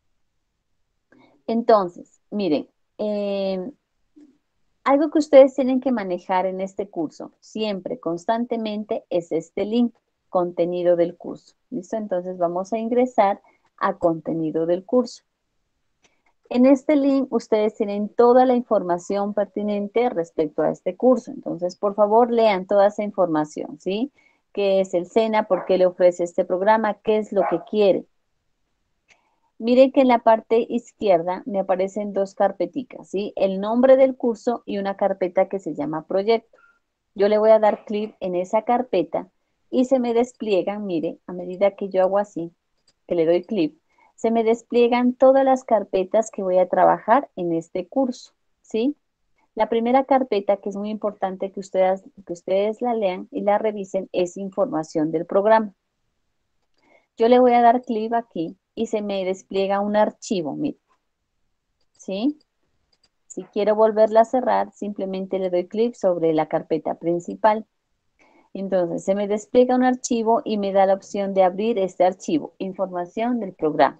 entonces, miren, eh, algo que ustedes tienen que manejar en este curso, siempre, constantemente, es este link, contenido del curso. ¿Listo? Entonces vamos a ingresar a contenido del curso. En este link ustedes tienen toda la información pertinente respecto a este curso. Entonces, por favor, lean toda esa información, ¿sí? ¿Qué es el SENA? ¿Por qué le ofrece este programa? ¿Qué es lo que quiere? Miren que en la parte izquierda me aparecen dos carpeticas, ¿sí? El nombre del curso y una carpeta que se llama proyecto. Yo le voy a dar clic en esa carpeta y se me despliegan, mire, a medida que yo hago así, que le doy clic, se me despliegan todas las carpetas que voy a trabajar en este curso, ¿sí? La primera carpeta, que es muy importante que ustedes la lean y la revisen, es información del programa. Yo le voy a dar clic aquí y se me despliega un archivo, mire, ¿sí? Si quiero volverla a cerrar, simplemente le doy clic sobre la carpeta principal. Entonces, se me despliega un archivo y me da la opción de abrir este archivo, información del programa.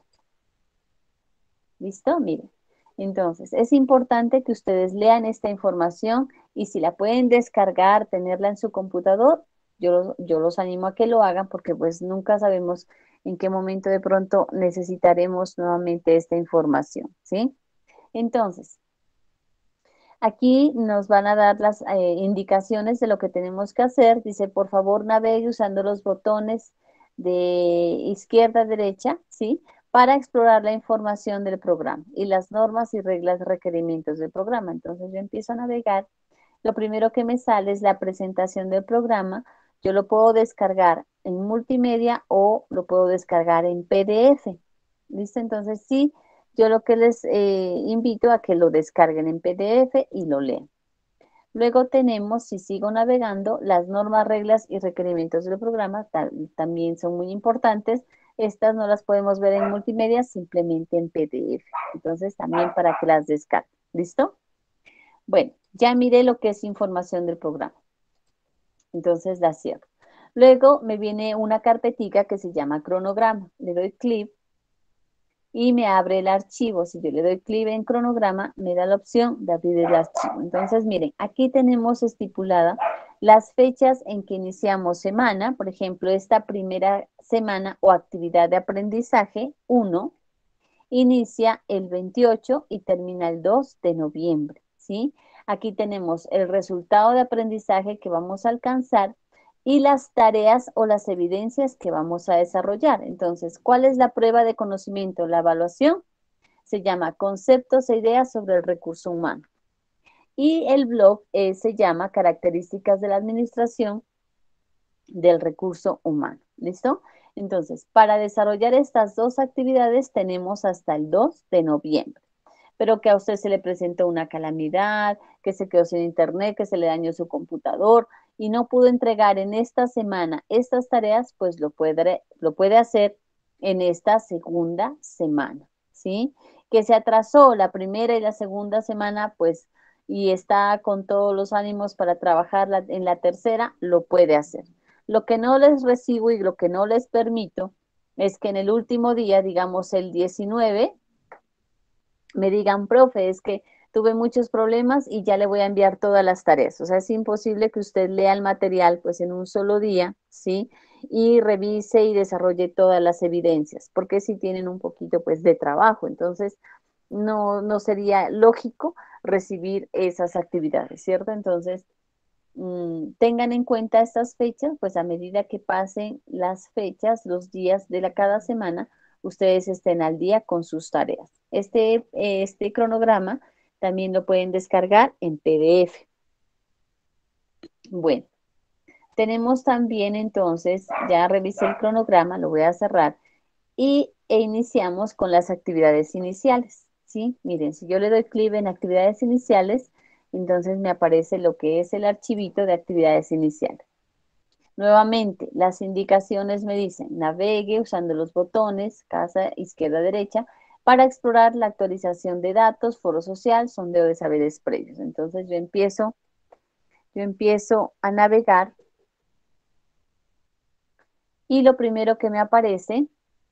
¿Listo? Miren. Entonces, es importante que ustedes lean esta información y si la pueden descargar, tenerla en su computador, yo los animo a que lo hagan porque pues nunca sabemos en qué momento de pronto necesitaremos nuevamente esta información, ¿sí? Entonces, aquí nos van a dar las indicaciones de lo que tenemos que hacer. Dice, por favor, navegue usando los botones de izquierda a derecha, ¿sí? Para explorar la información del programa y las normas y reglas requerimientos del programa. Entonces yo empiezo a navegar. Lo primero que me sale es la presentación del programa. Yo lo puedo descargar en multimedia o lo puedo descargar en PDF. ¿Listo? Entonces sí, yo lo que les invito a que lo descarguen en PDF y lo lean. Luego tenemos, si sigo navegando, las normas, reglas y requerimientos del programa también son muy importantes. Estas no las podemos ver en multimedia, simplemente en PDF. Entonces también para que las descarguen. ¿Listo? Bueno, ya miré lo que es información del programa. Entonces la cierro. Luego me viene una carpetica que se llama cronograma. Le doy clic y me abre el archivo. Si yo le doy clic en cronograma, me da la opción de abrir el archivo. Entonces, miren, aquí tenemos estipulada las fechas en que iniciamos semana. Por ejemplo, esta primera semana o actividad de aprendizaje 1 inicia el 28 y termina el 2 de noviembre, ¿sí? Aquí tenemos el resultado de aprendizaje que vamos a alcanzar y las tareas o las evidencias que vamos a desarrollar. Entonces, ¿cuál es la prueba de conocimiento? La evaluación se llama Conceptos e ideas sobre el recurso humano. Y el blog se llama Características de la administración del recurso humano. ¿Listo? Entonces, para desarrollar estas dos actividades tenemos hasta el 2 de noviembre. Pero que a usted se le presentó una calamidad, que se quedó sin internet, que se le dañó su computador y no pudo entregar en esta semana estas tareas, pues lo puede hacer en esta segunda semana, ¿sí? Que se atrasó la primera y la segunda semana, pues, y está con todos los ánimos para trabajar en la tercera, lo puede hacer. Lo que no les recibo y lo que no les permito es que en el último día, digamos el 19, me digan, profe, es que tuve muchos problemas y ya le voy a enviar todas las tareas. O sea, es imposible que usted lea el material pues en un solo día, ¿sí? Y revise y desarrolle todas las evidencias, porque si tienen un poquito pues de trabajo, entonces no sería lógico recibir esas actividades, ¿cierto? Entonces, tengan en cuenta estas fechas, pues a medida que pasen las fechas, los días de cada semana, ustedes estén al día con sus tareas. Este cronograma también lo pueden descargar en PDF. Bueno, tenemos también entonces, ya revisé el cronograma, lo voy a cerrar e iniciamos con las actividades iniciales, ¿sí? Miren, si yo le doy clic en actividades iniciales, entonces me aparece lo que es el archivito de actividades iniciales. Nuevamente, las indicaciones me dicen, navegue usando los botones, casa, izquierda, derecha, para explorar la actualización de datos, foro social, sondeo de saberes previos. Entonces yo empiezo a navegar y lo primero que me aparece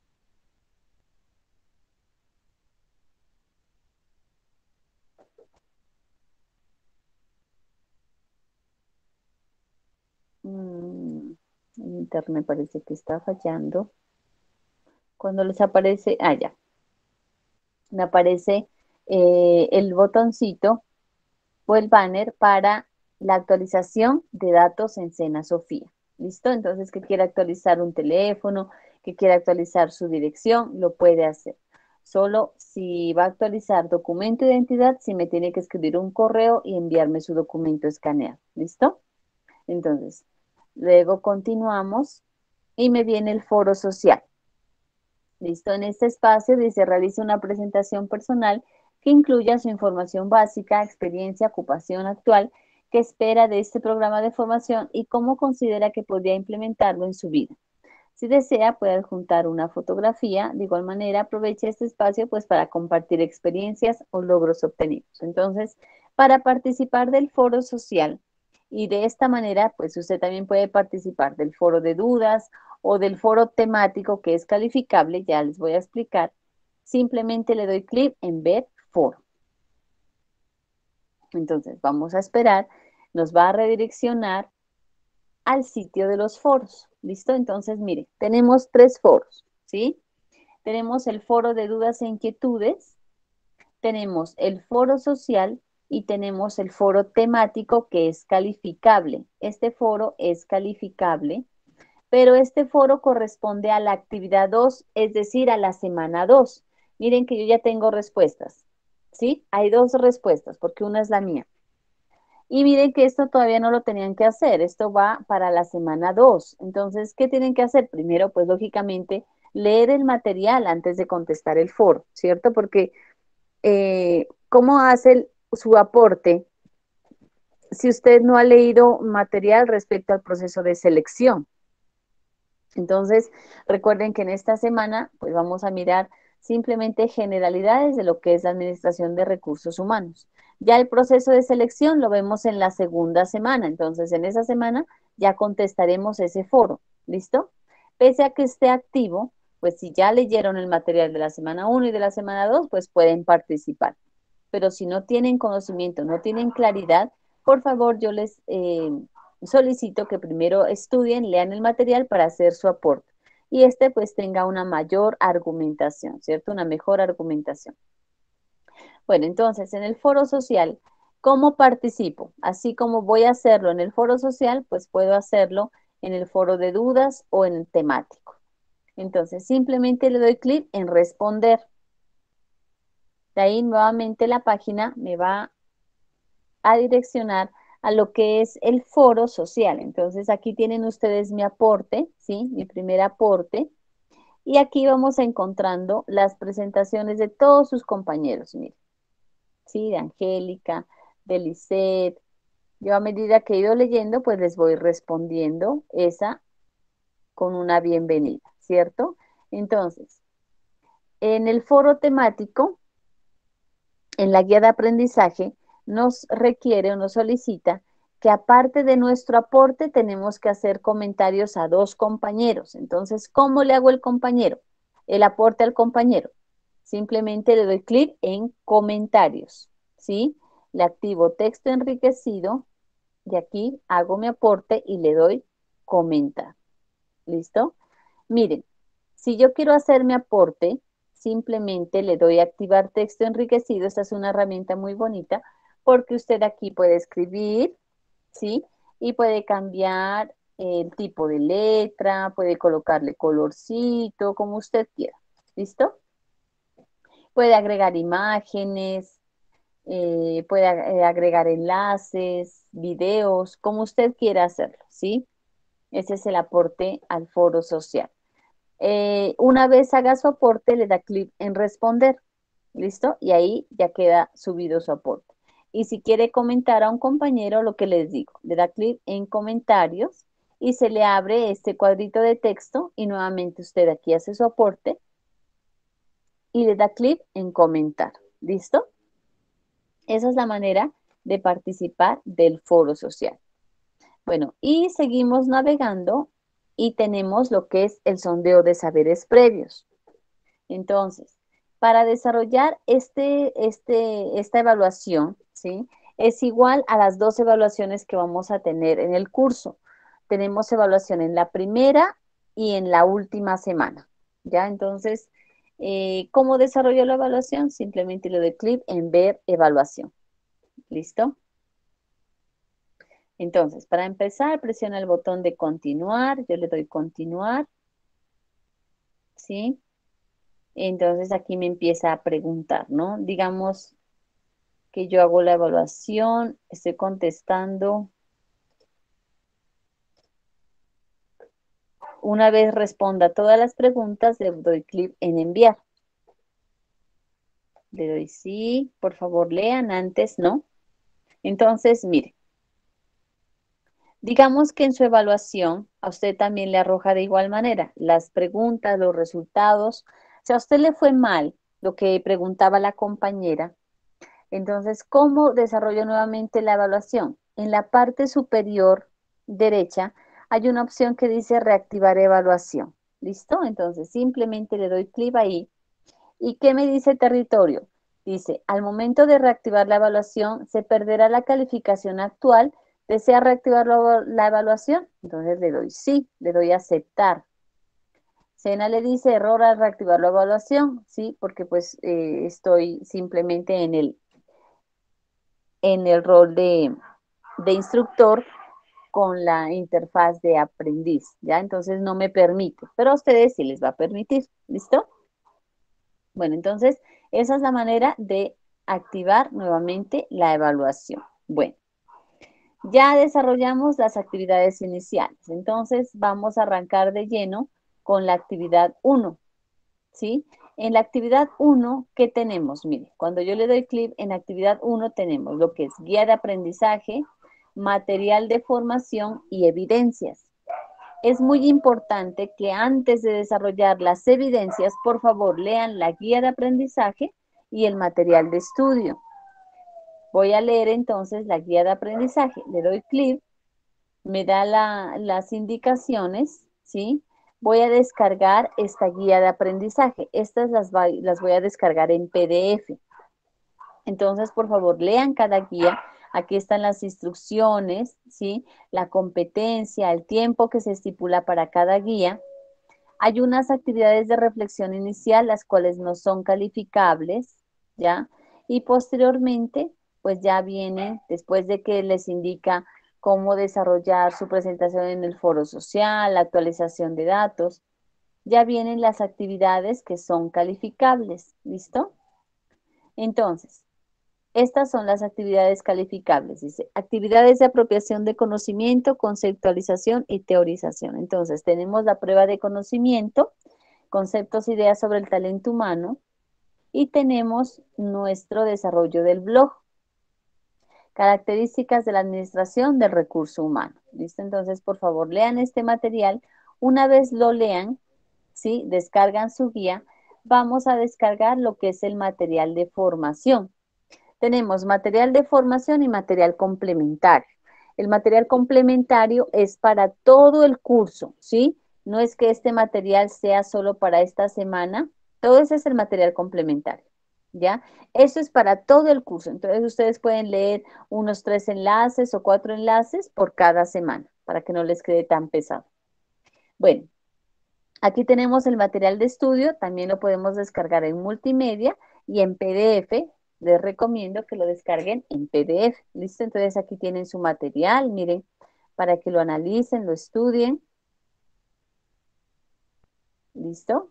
el internet parece que está fallando. Cuando les aparece, ya, me aparece el botoncito o el banner para la actualización de datos en Sena Sofía. ¿Listo? Entonces, que quiera actualizar un teléfono, que quiera actualizar su dirección, lo puede hacer. Solo si va a actualizar documento de identidad, sí me tiene que escribir un correo y enviarme su documento escaneado. ¿Listo? Entonces, luego continuamos y me viene el foro social. ¿Listo? En este espacio dice, realiza una presentación personal que incluya su información básica, experiencia, ocupación actual, que espera de este programa de formación y cómo considera que podría implementarlo en su vida. Si desea, puede adjuntar una fotografía. De igual manera, aproveche este espacio pues para compartir experiencias o logros obtenidos. Entonces, para participar del foro social y de esta manera, pues usted también puede participar del foro de dudas o del foro temático que es calificable, ya les voy a explicar. Simplemente le doy clic en ver foro. Entonces, vamos a esperar, nos va a redireccionar al sitio de los foros. ¿Listo? Entonces, mire, tenemos 3 foros, ¿sí? Tenemos el foro de dudas e inquietudes, tenemos el foro social y tenemos el foro temático que es calificable. Este foro es calificable, pero este foro corresponde a la actividad 2, es decir, a la semana 2. Miren que yo ya tengo respuestas, ¿sí? Hay 2 respuestas, porque una es la mía. Y miren que esto todavía no lo tenían que hacer, esto va para la semana 2. Entonces, ¿qué tienen que hacer? Primero, pues lógicamente, leer el material antes de contestar el foro, ¿cierto? Porque, ¿cómo hace su aporte si usted no ha leído material respecto al proceso de selección? Entonces, recuerden que en esta semana, pues vamos a mirar simplemente generalidades de lo que es la administración de recursos humanos. Ya el proceso de selección lo vemos en la segunda semana, entonces en esa semana ya contestaremos ese foro, ¿listo? Pese a que esté activo, pues si ya leyeron el material de la semana 1 y de la semana 2, pues pueden participar. Pero si no tienen conocimiento, no tienen claridad, por favor yo les solicito que primero estudien, lean el material para hacer su aporte y este pues tenga una mayor argumentación, ¿cierto? Una mejor argumentación. Bueno, entonces en el foro social, ¿cómo participo? Así como voy a hacerlo en el foro social, pues puedo hacerlo en el foro de dudas o en el temático. Entonces simplemente le doy clic en responder. De ahí nuevamente la página me va a direccionar a lo que es el foro social. Entonces aquí tienen ustedes mi aporte, ¿sí? Mi primer aporte. Y aquí vamos encontrando las presentaciones de todos sus compañeros, miren. ¿Sí? De Angélica, de Lisette. Yo a medida que he ido leyendo, pues les voy respondiendo esa con una bienvenida, ¿cierto? Entonces, en el foro temático, en la guía de aprendizaje, nos requiere o nos solicita que aparte de nuestro aporte tenemos que hacer comentarios a 2 compañeros. Entonces, ¿cómo le hago el compañero? El aporte al compañero. Simplemente le doy clic en comentarios, ¿sí? Le activo texto enriquecido y aquí hago mi aporte y le doy comentar. ¿Listo? Miren, si yo quiero hacer mi aporte, simplemente le doy a activar texto enriquecido. Esta es una herramienta muy bonita porque usted aquí puede escribir, ¿sí? Y puede cambiar el tipo de letra, puede colocarle colorcito, como usted quiera. ¿Listo? Puede agregar imágenes, puede agregar enlaces, videos, como usted quiera hacerlo, ¿sí? Ese es el aporte al foro social. Una vez haga su aporte, le da clic en responder, ¿listo? Y ahí ya queda subido su aporte. Y si quiere comentar a un compañero, lo que les digo, le da clic en comentarios y se le abre este cuadrito de texto y nuevamente usted aquí hace su aporte y le da clic en comentar, ¿listo? Esa es la manera de participar del foro social. Bueno, y seguimos navegando y tenemos lo que es el sondeo de saberes previos. Entonces, para desarrollar esta evaluación, ¿sí? Es igual a las 2 evaluaciones que vamos a tener en el curso. Tenemos evaluación en la primera y en la última semana, ¿ya? Entonces, ¿Cómo desarrollo la evaluación? Simplemente le doy clic en ver evaluación. ¿Listo? Entonces, para empezar, presiona el botón de continuar. Yo le doy continuar. ¿Sí? Entonces, aquí me empieza a preguntar, ¿no? Digamos que yo hago la evaluación, estoy contestando. Una vez responda todas las preguntas, le doy clic en enviar. Le doy sí, por favor lean, antes no. Entonces, mire, digamos que en su evaluación a usted también le arroja de igual manera las preguntas, los resultados. Si a usted le fue mal lo que preguntaba la compañera, entonces, ¿cómo desarrollo nuevamente la evaluación? En la parte superior derecha hay una opción que dice reactivar evaluación. ¿Listo? Entonces, simplemente le doy clic ahí. ¿Y qué me dice territorio? Dice, al momento de reactivar la evaluación, se perderá la calificación actual. ¿Desea reactivar la evaluación? Entonces le doy sí, le doy aceptar. Sena le dice error al reactivar la evaluación, sí, porque pues estoy simplemente en el rol de instructor con la interfaz de aprendiz, ¿ya? Entonces no me permite, pero a ustedes sí les va a permitir, ¿listo? Bueno, entonces esa es la manera de activar nuevamente la evaluación. Bueno, ya desarrollamos las actividades iniciales, entonces vamos a arrancar de lleno con la actividad 1, ¿sí? En la actividad 1, ¿qué tenemos? Mire, cuando yo le doy clic en actividad 1 tenemos lo que es guía de aprendizaje, material de formación y evidencias. Es muy importante que antes de desarrollar las evidencias, por favor, lean la guía de aprendizaje y el material de estudio. Voy a leer entonces la guía de aprendizaje. Le doy clic, me da las indicaciones, ¿sí? Voy a descargar esta guía de aprendizaje. Estas las voy a descargar en PDF. Entonces, por favor, lean cada guía. Aquí están las instrucciones, ¿sí? La competencia, el tiempo que se estipula para cada guía. Hay unas actividades de reflexión inicial, las cuales no son calificables, ¿ya? Y posteriormente, pues ya vienen, después de que les indica cómo desarrollar su presentación en el foro social, la actualización de datos, ya vienen las actividades que son calificables, ¿listo? Entonces, estas son las actividades calificables. Dice, actividades de apropiación de conocimiento, conceptualización y teorización. Entonces, tenemos la prueba de conocimiento, conceptos, ideas sobre el talento humano, y tenemos nuestro desarrollo del blog. Características de la administración del recurso humano. ¿Listo? Entonces, por favor, lean este material. Una vez lo lean, ¿sí? Descargan su guía, vamos a descargar lo que es el material de formación. Tenemos material de formación y material complementario. El material complementario es para todo el curso, ¿sí? No es que este material sea solo para esta semana. Todo ese es el material complementario, ¿ya? Eso es para todo el curso. Entonces, ustedes pueden leer unos 3 enlaces o 4 enlaces por cada semana, para que no les quede tan pesado. Bueno, aquí tenemos el material de estudio. También lo podemos descargar en multimedia y en PDF. Les recomiendo que lo descarguen en PDF. ¿Listo? Entonces aquí tienen su material, miren, para que lo analicen, lo estudien. ¿Listo?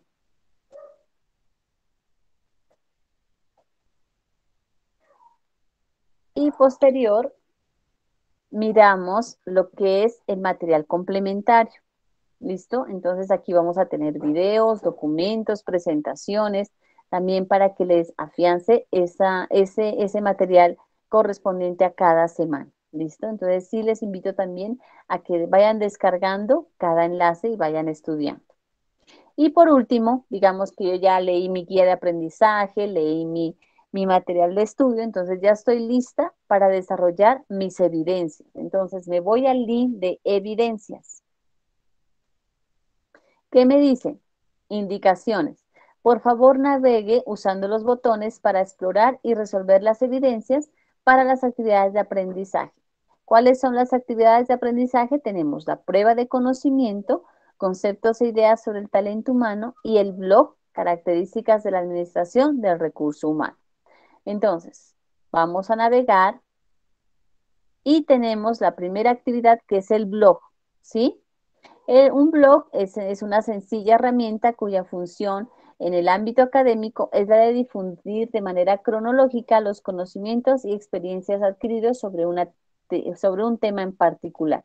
Y posterior, miramos lo que es el material complementario. ¿Listo? Entonces aquí vamos a tener videos, documentos, presentaciones, también para que les afiance ese material correspondiente a cada semana. ¿Listo? Entonces sí les invito también a que vayan descargando cada enlace y vayan estudiando. Y por último, digamos que yo ya leí mi guía de aprendizaje, leí mi material de estudio, entonces ya estoy lista para desarrollar mis evidencias. Entonces me voy al link de evidencias. ¿Qué me dice? Indicaciones. Por favor, navegue usando los botones para explorar y resolver las evidencias para las actividades de aprendizaje. ¿Cuáles son las actividades de aprendizaje? Tenemos la prueba de conocimiento, conceptos e ideas sobre el talento humano y el blog características de la administración del recurso humano. Entonces, vamos a navegar y tenemos la primera actividad que es el blog, ¿sí? Un blog es una sencilla herramienta cuya función en el ámbito académico es la de difundir de manera cronológica los conocimientos y experiencias adquiridos sobre un tema en particular.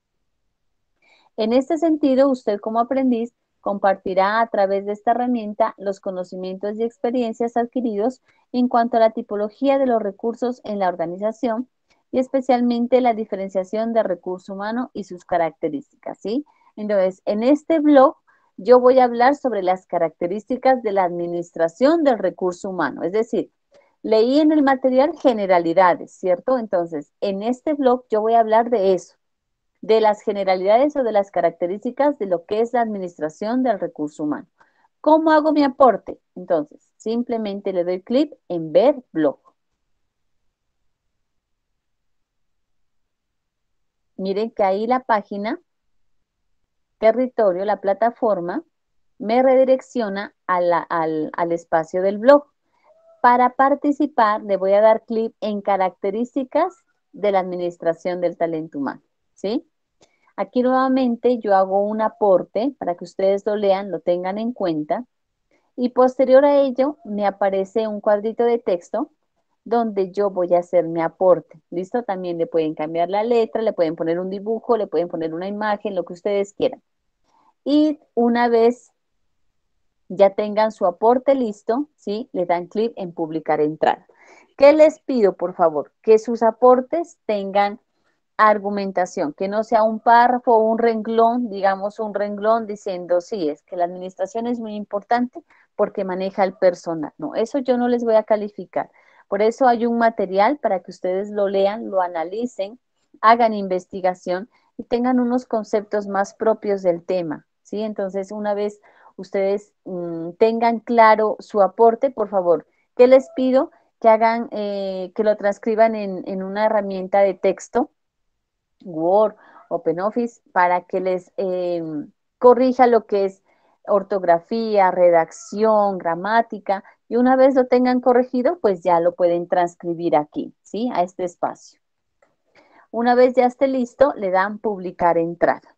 En este sentido, usted como aprendiz compartirá a través de esta herramienta los conocimientos y experiencias adquiridos en cuanto a la tipología de los recursos en la organización y especialmente la diferenciación del recurso humano y sus características, ¿sí? Entonces, en este blog yo voy a hablar sobre las características de la administración del recurso humano, es decir, leí en el material generalidades, ¿cierto? Entonces, en este blog yo voy a hablar de eso, de las generalidades o de las características de lo que es la administración del recurso humano. ¿Cómo hago mi aporte? Entonces, simplemente le doy clic en ver blog. Miren que ahí la página, territorio, la plataforma, me redirecciona al espacio del blog. Para participar, le voy a dar clic en características de la administración del talento humano, ¿sí? Aquí nuevamente yo hago un aporte para que ustedes lo lean, lo tengan en cuenta. Y posterior a ello me aparece un cuadrito de texto donde yo voy a hacer mi aporte. ¿Listo? También le pueden cambiar la letra, le pueden poner un dibujo, le pueden poner una imagen, lo que ustedes quieran. Y una vez ya tengan su aporte listo, ¿sí? Le dan clic en publicar entrada. ¿Qué les pido, por favor? Que sus aportes tengan argumentación, que no sea un párrafo o un renglón, digamos un renglón diciendo, sí, es que la administración es muy importante porque maneja el personal. No, eso yo no les voy a calificar. Por eso hay un material para que ustedes lo lean, lo analicen, hagan investigación y tengan unos conceptos más propios del tema, ¿sí? Entonces, una vez ustedes tengan claro su aporte, por favor, ¿qué les pido? Que hagan, que lo transcriban en una herramienta de texto, Word, OpenOffice, para que les corrija lo que es ortografía, redacción, gramática, y una vez lo tengan corregido, pues ya lo pueden transcribir aquí, ¿sí? A este espacio. Una vez ya esté listo, le dan publicar entrada.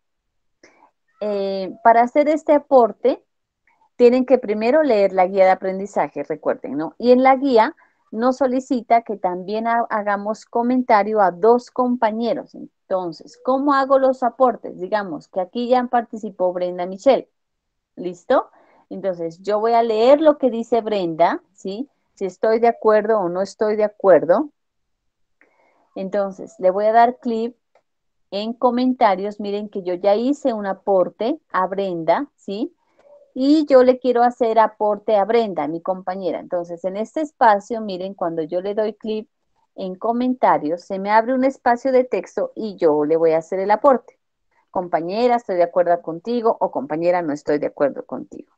Para hacer este aporte, tienen que primero leer la guía de aprendizaje, recuerden, ¿no? Y en la guía nos solicita que también hagamos comentario a 2 compañeros. Entonces, ¿cómo hago los aportes? Digamos que aquí ya participó Brenda Michelle. ¿Listo? Entonces, yo voy a leer lo que dice Brenda, ¿sí? Si estoy de acuerdo o no estoy de acuerdo. Entonces, le voy a dar clic en comentarios. Miren que yo ya hice un aporte a Brenda, ¿sí? Y yo le quiero hacer aporte a Brenda, mi compañera. Entonces, en este espacio, miren, cuando yo le doy clic en comentarios, se me abre un espacio de texto y yo le voy a hacer el aporte. Compañera, estoy de acuerdo contigo, o compañera, no estoy de acuerdo contigo.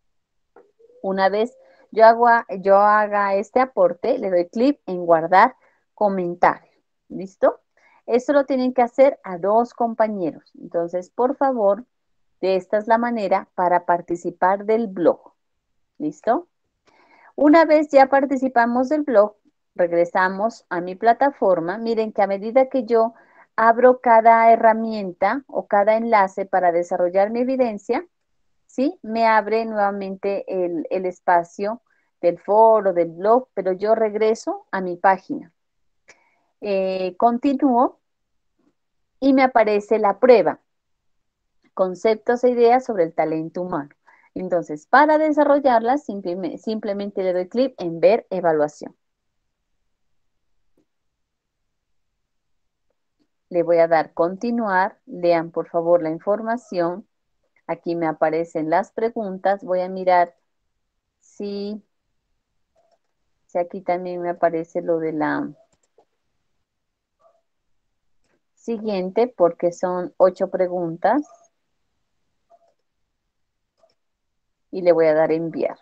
Una vez yo haga este aporte, le doy clic en guardar comentario. ¿Listo? Esto lo tienen que hacer a 2 compañeros. Entonces, por favor, de esta es la manera para participar del blog. ¿Listo? Una vez ya participamos del blog, regresamos a mi plataforma. Miren que a medida que yo abro cada herramienta o cada enlace para desarrollar mi evidencia, ¿sí? Me abre nuevamente el espacio del foro, del blog, pero yo regreso a mi página. Continúo y me aparece la prueba. Conceptos e ideas sobre el talento humano. Entonces, para desarrollarlas, simplemente le doy clic en ver evaluación. Le voy a dar continuar. Lean por favor la información. Aquí me aparecen las preguntas. Voy a mirar si aquí también me aparece lo de la siguiente, porque son 8 preguntas. Y le voy a dar enviar.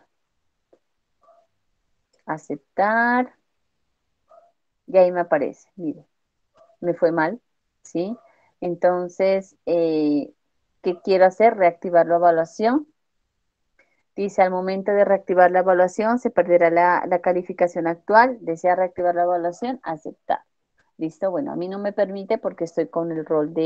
Aceptar. Y ahí me aparece, mire, me fue mal, ¿sí? Entonces, ¿qué quiero hacer? Reactivar la evaluación. Dice, al momento de reactivar la evaluación se perderá la calificación actual. ¿Desea reactivar la evaluación? Aceptar. ¿Listo? Bueno, a mí no me permite porque estoy con el rol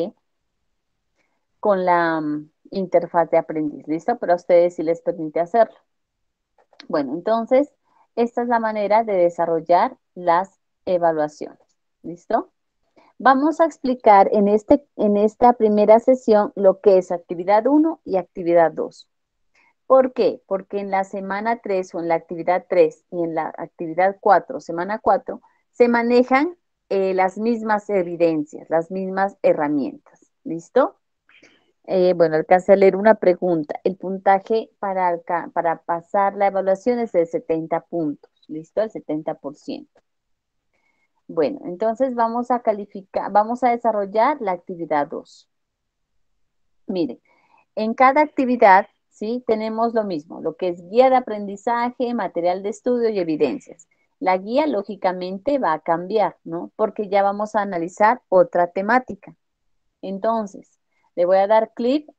con la interfaz de aprendiz. ¿Listo? Pero a ustedes sí les permite hacerlo. Bueno, entonces, esta es la manera de desarrollar las evaluaciones. ¿Listo? Vamos a explicar en esta primera sesión lo que es actividad 1 y actividad 2. ¿Por qué? Porque en la semana 3 o en la actividad 3 y en la actividad 4, semana 4, se manejan las mismas evidencias, las mismas herramientas. ¿Listo? Bueno, alcancé a leer una pregunta. El puntaje para pasar la evaluación es de 70 puntos. ¿Listo? El 70%. Bueno, entonces vamos a calificar, vamos a desarrollar la actividad 2. Mire, en cada actividad, ¿sí? Tenemos lo mismo, lo que es guía de aprendizaje, material de estudio y evidencias. La guía, lógicamente, va a cambiar, ¿no? Porque ya vamos a analizar otra temática. Entonces, le voy a dar clic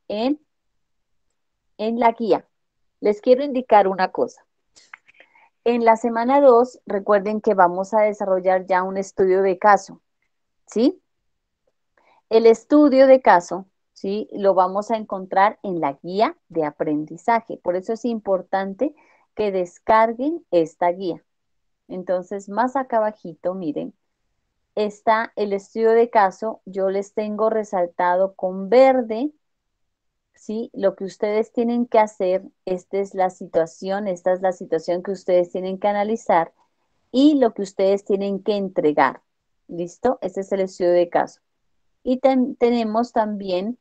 en la guía. Les quiero indicar una cosa. En la semana 2, recuerden que vamos a desarrollar ya un estudio de caso, ¿sí? El estudio de caso, ¿sí? Lo vamos a encontrar en la guía de aprendizaje. Por eso es importante que descarguen esta guía. Entonces, más acá abajito, miren, está el estudio de caso. Yo les tengo resaltado con verde, ¿sí? Lo que ustedes tienen que hacer, esta es la situación que ustedes tienen que analizar y lo que ustedes tienen que entregar. ¿Listo? Este es el estudio de caso. Y tenemos también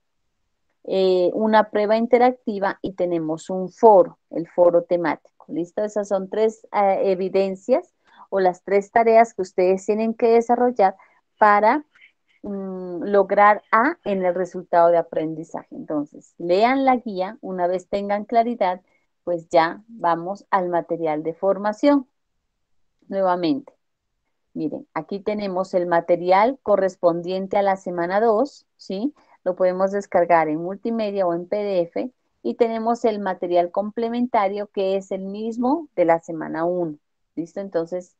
una prueba interactiva y tenemos un foro, el foro temático. ¿Listo? Esas son tres evidencias o las tres tareas que ustedes tienen que desarrollar para lograr A en el resultado de aprendizaje. Entonces, lean la guía, una vez tengan claridad, pues ya vamos al material de formación. Nuevamente, miren, aquí tenemos el material correspondiente a la semana 2, ¿sí? Lo podemos descargar en multimedia o en PDF y tenemos el material complementario que es el mismo de la semana 1. ¿Listo? Entonces,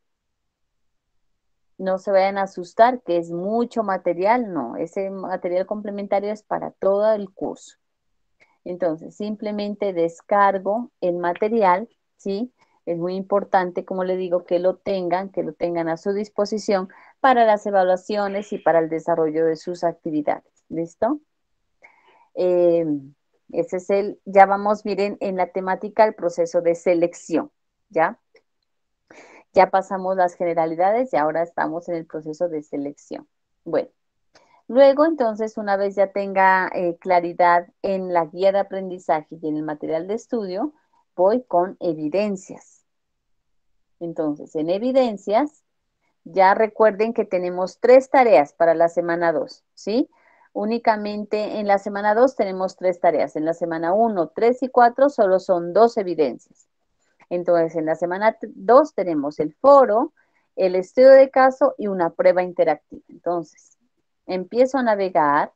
no se vayan a asustar que es mucho material, no, ese material complementario es para todo el curso. Entonces, simplemente descargo el material, ¿sí? Es muy importante, como le digo, que lo tengan a su disposición para las evaluaciones y para el desarrollo de sus actividades. ¿Listo? Eh, ese es ya vamos, miren, en la temática el proceso de selección, ¿ya? Ya pasamos las generalidades y ahora estamos en el proceso de selección. Bueno, luego entonces, una vez ya tenga claridad en la guía de aprendizaje y en el material de estudio, voy con evidencias. Entonces, en evidencias, ya recuerden que tenemos 3 tareas para la semana 2, ¿sí? Únicamente en la semana 2 tenemos 3 tareas. En la semana 1, 3 y 4 solo son 2 evidencias. Entonces, en la semana 2 tenemos el foro, el estudio de caso y una prueba interactiva. Entonces, empiezo a navegar.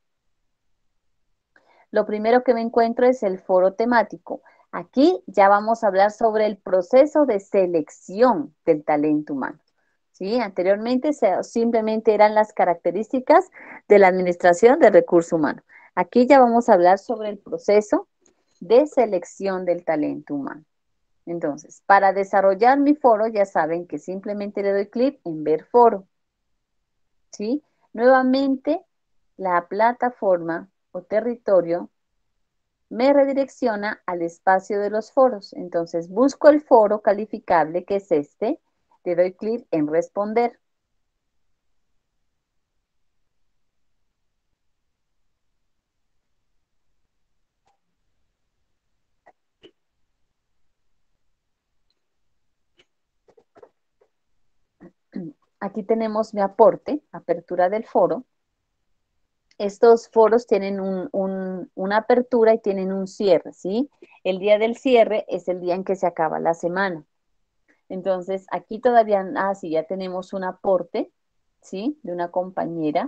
Lo primero que me encuentro es el foro temático. Aquí ya vamos a hablar sobre el proceso de selección del talento humano. ¿Sí? Anteriormente simplemente eran las características de la administración de recursos humanos. Aquí ya vamos a hablar sobre el proceso de selección del talento humano. Entonces, para desarrollar mi foro, ya saben que simplemente le doy clic en ver foro. ¿Sí? Nuevamente, la plataforma o territorio me redirecciona al espacio de los foros. Entonces, busco el foro calificable, que es este, le doy clic en responder. Aquí tenemos mi aporte, apertura del foro. Estos foros tienen una apertura y tienen un cierre, ¿sí? El día del cierre es el día en que se acaba la semana. Entonces, aquí todavía, sí, ya tenemos un aporte, ¿sí? De una compañera.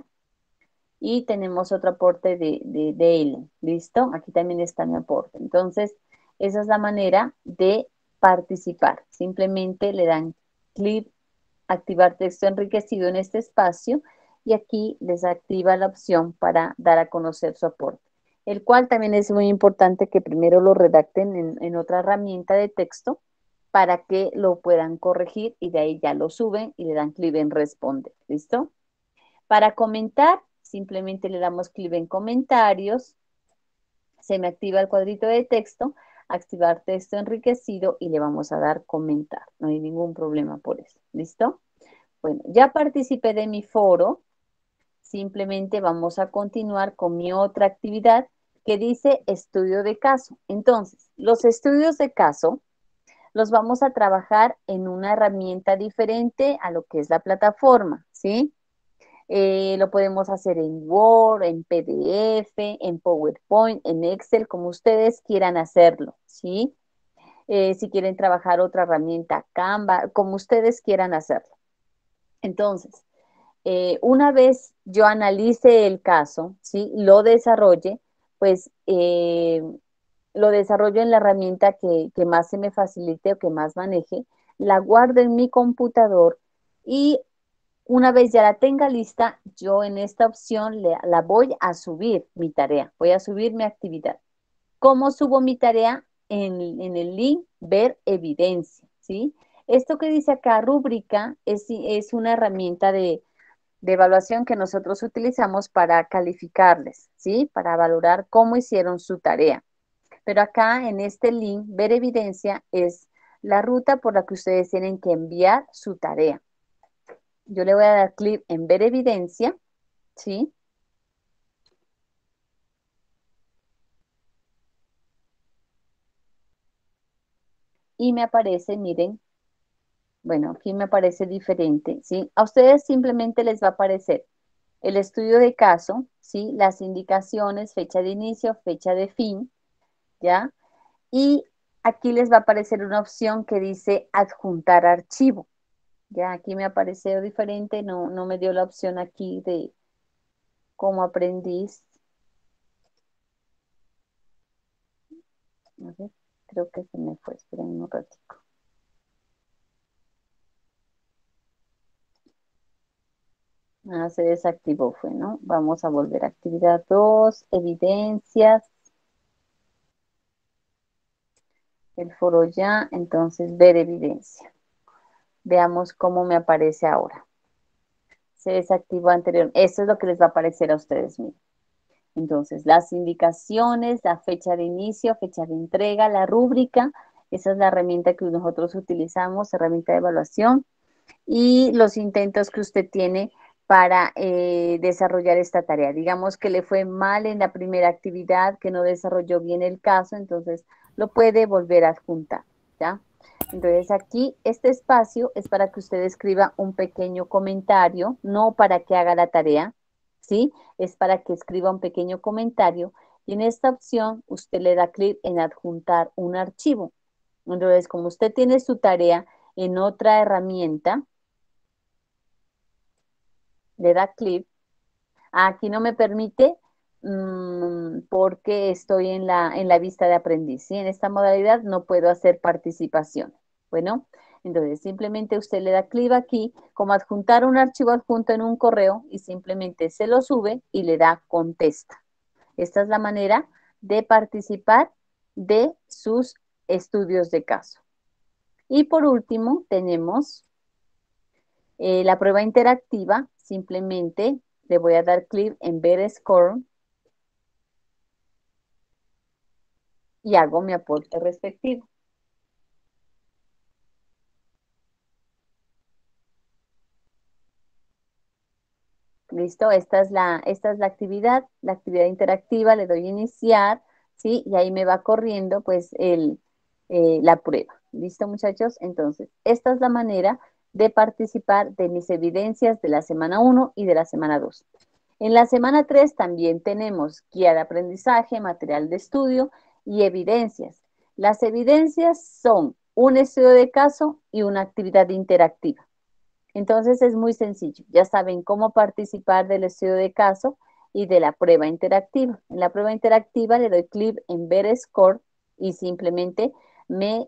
Y tenemos otro aporte de él, ¿listo? Aquí también está mi aporte. Entonces, Esa es la manera de participar. Simplemente le dan clic, activar texto enriquecido en este espacio y aquí les activa la opción para dar a conocer su aporte, el cual también es muy importante que primero lo redacten en otra herramienta de texto para que lo puedan corregir y de ahí ya lo suben y le dan clic en responder. ¿Listo? Para comentar, simplemente le damos clic en comentarios, se me activa el cuadrito de texto, activar texto enriquecido y le vamos a dar comentar. No hay ningún problema por eso. ¿Listo? Bueno, ya participé de mi foro, simplemente vamos a continuar con mi otra actividad que dice estudio de caso. Entonces, los estudios de caso los vamos a trabajar en una herramienta diferente a lo que es la plataforma, ¿sí? Lo podemos hacer en Word, en PDF, en PowerPoint, en Excel, como ustedes quieran hacerlo, ¿sí? Si quieren trabajar otra herramienta, Canva, como ustedes quieran hacerlo. Entonces, una vez yo analice el caso, ¿sí? Lo desarrolle, pues lo desarrollo en la herramienta que más se me facilite o que más maneje, la guardo en mi computador y una vez ya la tenga lista, yo en esta opción la voy a subir mi tarea, voy a subir mi actividad. ¿Cómo subo mi tarea? En el link ver evidencia, ¿sí? Esto que dice acá, rúbrica, es una herramienta de evaluación que nosotros utilizamos para calificarles, ¿sí? Para valorar cómo hicieron su tarea. Pero acá en este link, ver evidencia, es la ruta por la que ustedes tienen que enviar su tarea. Yo le voy a dar clic en ver evidencia, ¿sí? Y me aparece, miren, bueno, aquí me aparece diferente, ¿sí? A ustedes simplemente les va a aparecer el estudio de caso, ¿sí? Las indicaciones, fecha de inicio, fecha de fin, ¿ya? Y aquí les va a aparecer una opción que dice adjuntar archivo. Ya aquí me apareció diferente, no me dio la opción aquí de como aprendiz. A ver, creo que se me fue, esperen un ratito. Ah, se desactivó fue, ¿no? Vamos a volver a actividad 2, evidencias. El foro ya, entonces ver evidencia. Veamos cómo me aparece ahora. Se desactivó anterior. Esto es lo que les va a aparecer a ustedes mismos. Entonces, las indicaciones, la fecha de inicio, fecha de entrega, la rúbrica, esa es la herramienta que nosotros utilizamos, herramienta de evaluación, y los intentos que usted tiene para desarrollar esta tarea. Digamos que le fue mal en la primera actividad, que no desarrolló bien el caso, entonces lo puede volver a adjuntar, ¿ya? Entonces aquí este espacio es para que usted escriba un pequeño comentario, no para que haga la tarea, ¿sí? Es para que escriba un pequeño comentario y en esta opción usted le da clic en adjuntar un archivo. Entonces, como usted tiene su tarea en otra herramienta, le da clic. Aquí no me permite porque estoy en la vista de aprendiz. ¿Sí? En esta modalidad no puedo hacer participación. Bueno, entonces simplemente usted le da clic aquí, como adjuntar un archivo adjunto en un correo y simplemente se lo sube y le da contesta. Esta es la manera de participar de sus estudios de caso. Y por último tenemos la prueba interactiva, simplemente le voy a dar clic en ver score y hago mi aporte respectivo. Listo, esta es la actividad interactiva, le doy iniciar, ¿sí? Y ahí me va corriendo pues la prueba. ¿Listo, muchachos? Entonces, esta es la manera de participar de mis evidencias de la semana 1 y de la semana 2. En la semana 3 también tenemos guía de aprendizaje, material de estudio y evidencias. Las evidencias son un estudio de caso y una actividad interactiva. Entonces es muy sencillo. Ya saben cómo participar del estudio de caso y de la prueba interactiva. En la prueba interactiva le doy clic en ver score y simplemente me,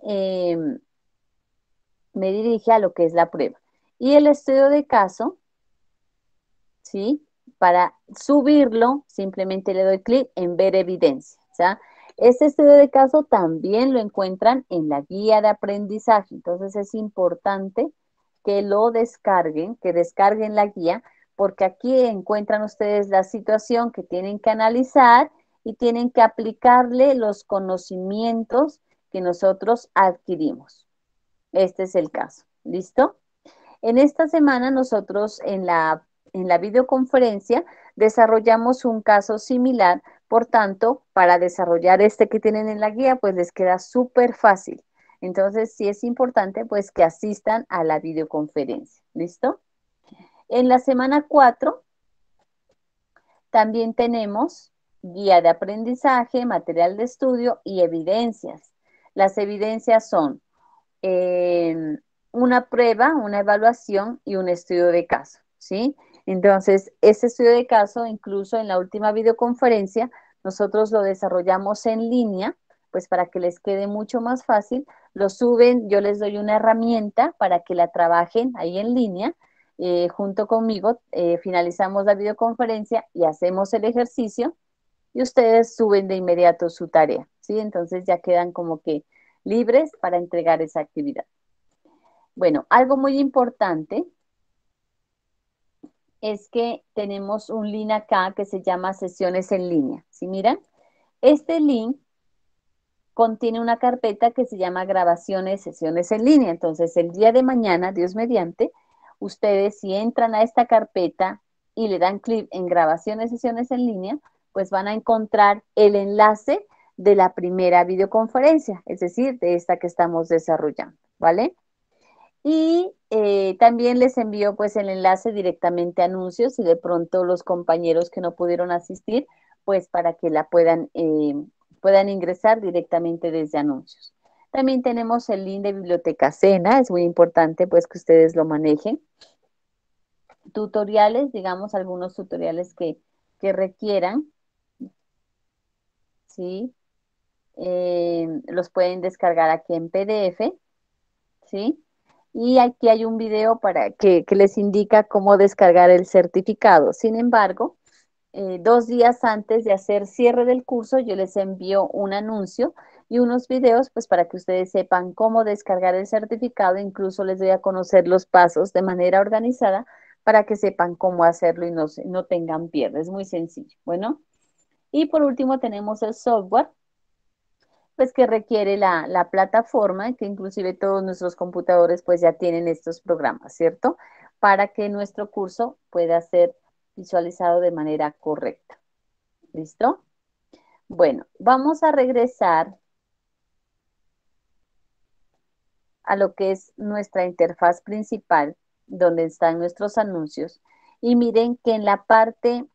me dirige a lo que es la prueba. Y el estudio de caso, ¿sí? Para subirlo, simplemente le doy clic en ver evidencia. O sea, este estudio de caso también lo encuentran en la guía de aprendizaje. Entonces es importante que lo descarguen, que descarguen la guía, porque aquí encuentran ustedes la situación que tienen que analizar y tienen que aplicarle los conocimientos que nosotros adquirimos. Este es el caso. ¿Listo? En esta semana nosotros en la videoconferencia desarrollamos un caso similar, por tanto, para desarrollar este que tienen en la guía, pues les queda súper fácil. Entonces, sí es importante pues que asistan a la videoconferencia. ¿Listo? En la semana 4 también tenemos guía de aprendizaje, material de estudio y evidencias. Las evidencias son una prueba, una evaluación y un estudio de caso, ¿sí? Entonces, este estudio de caso, incluso en la última videoconferencia, nosotros lo desarrollamos en línea, pues para que les quede mucho más fácil, lo suben, yo les doy una herramienta para que la trabajen ahí en línea, junto conmigo, finalizamos la videoconferencia y hacemos el ejercicio y ustedes suben de inmediato su tarea, ¿sí? Entonces ya quedan como que libres para entregar esa actividad. Bueno, algo muy importante es que tenemos un link acá que se llama sesiones en línea. ¿Sí miran? Este link contiene una carpeta que se llama grabaciones, sesiones en línea. Entonces, el día de mañana, Dios mediante, ustedes si entran a esta carpeta y le dan clic en grabaciones, sesiones en línea, pues van a encontrar el enlace de la primera videoconferencia, es decir, de esta que estamos desarrollando, ¿vale? Y también les envío pues el enlace directamente a anuncios y de pronto los compañeros que no pudieron asistir, pues para que la puedan ingresar directamente desde anuncios. También tenemos el link de Biblioteca Sena, es muy importante pues que ustedes lo manejen. Tutoriales, digamos algunos tutoriales que requieran, ¿sí? Los pueden descargar aquí en PDF, ¿sí? Y aquí hay un video para que les indica cómo descargar el certificado. Sin embargo, 2 días antes de hacer cierre del curso, yo les envío un anuncio y unos videos, pues para que ustedes sepan cómo descargar el certificado. Incluso les doy a conocer los pasos de manera organizada para que sepan cómo hacerlo y no tengan pierde. Es muy sencillo. Bueno, y por último tenemos el software pues que requiere la plataforma, que inclusive todos nuestros computadores pues ya tienen estos programas, ¿cierto? Para que nuestro curso pueda ser visualizado de manera correcta. ¿Listo? Bueno, vamos a regresar a lo que es nuestra interfaz principal, donde están nuestros anuncios. Y miren que en la parte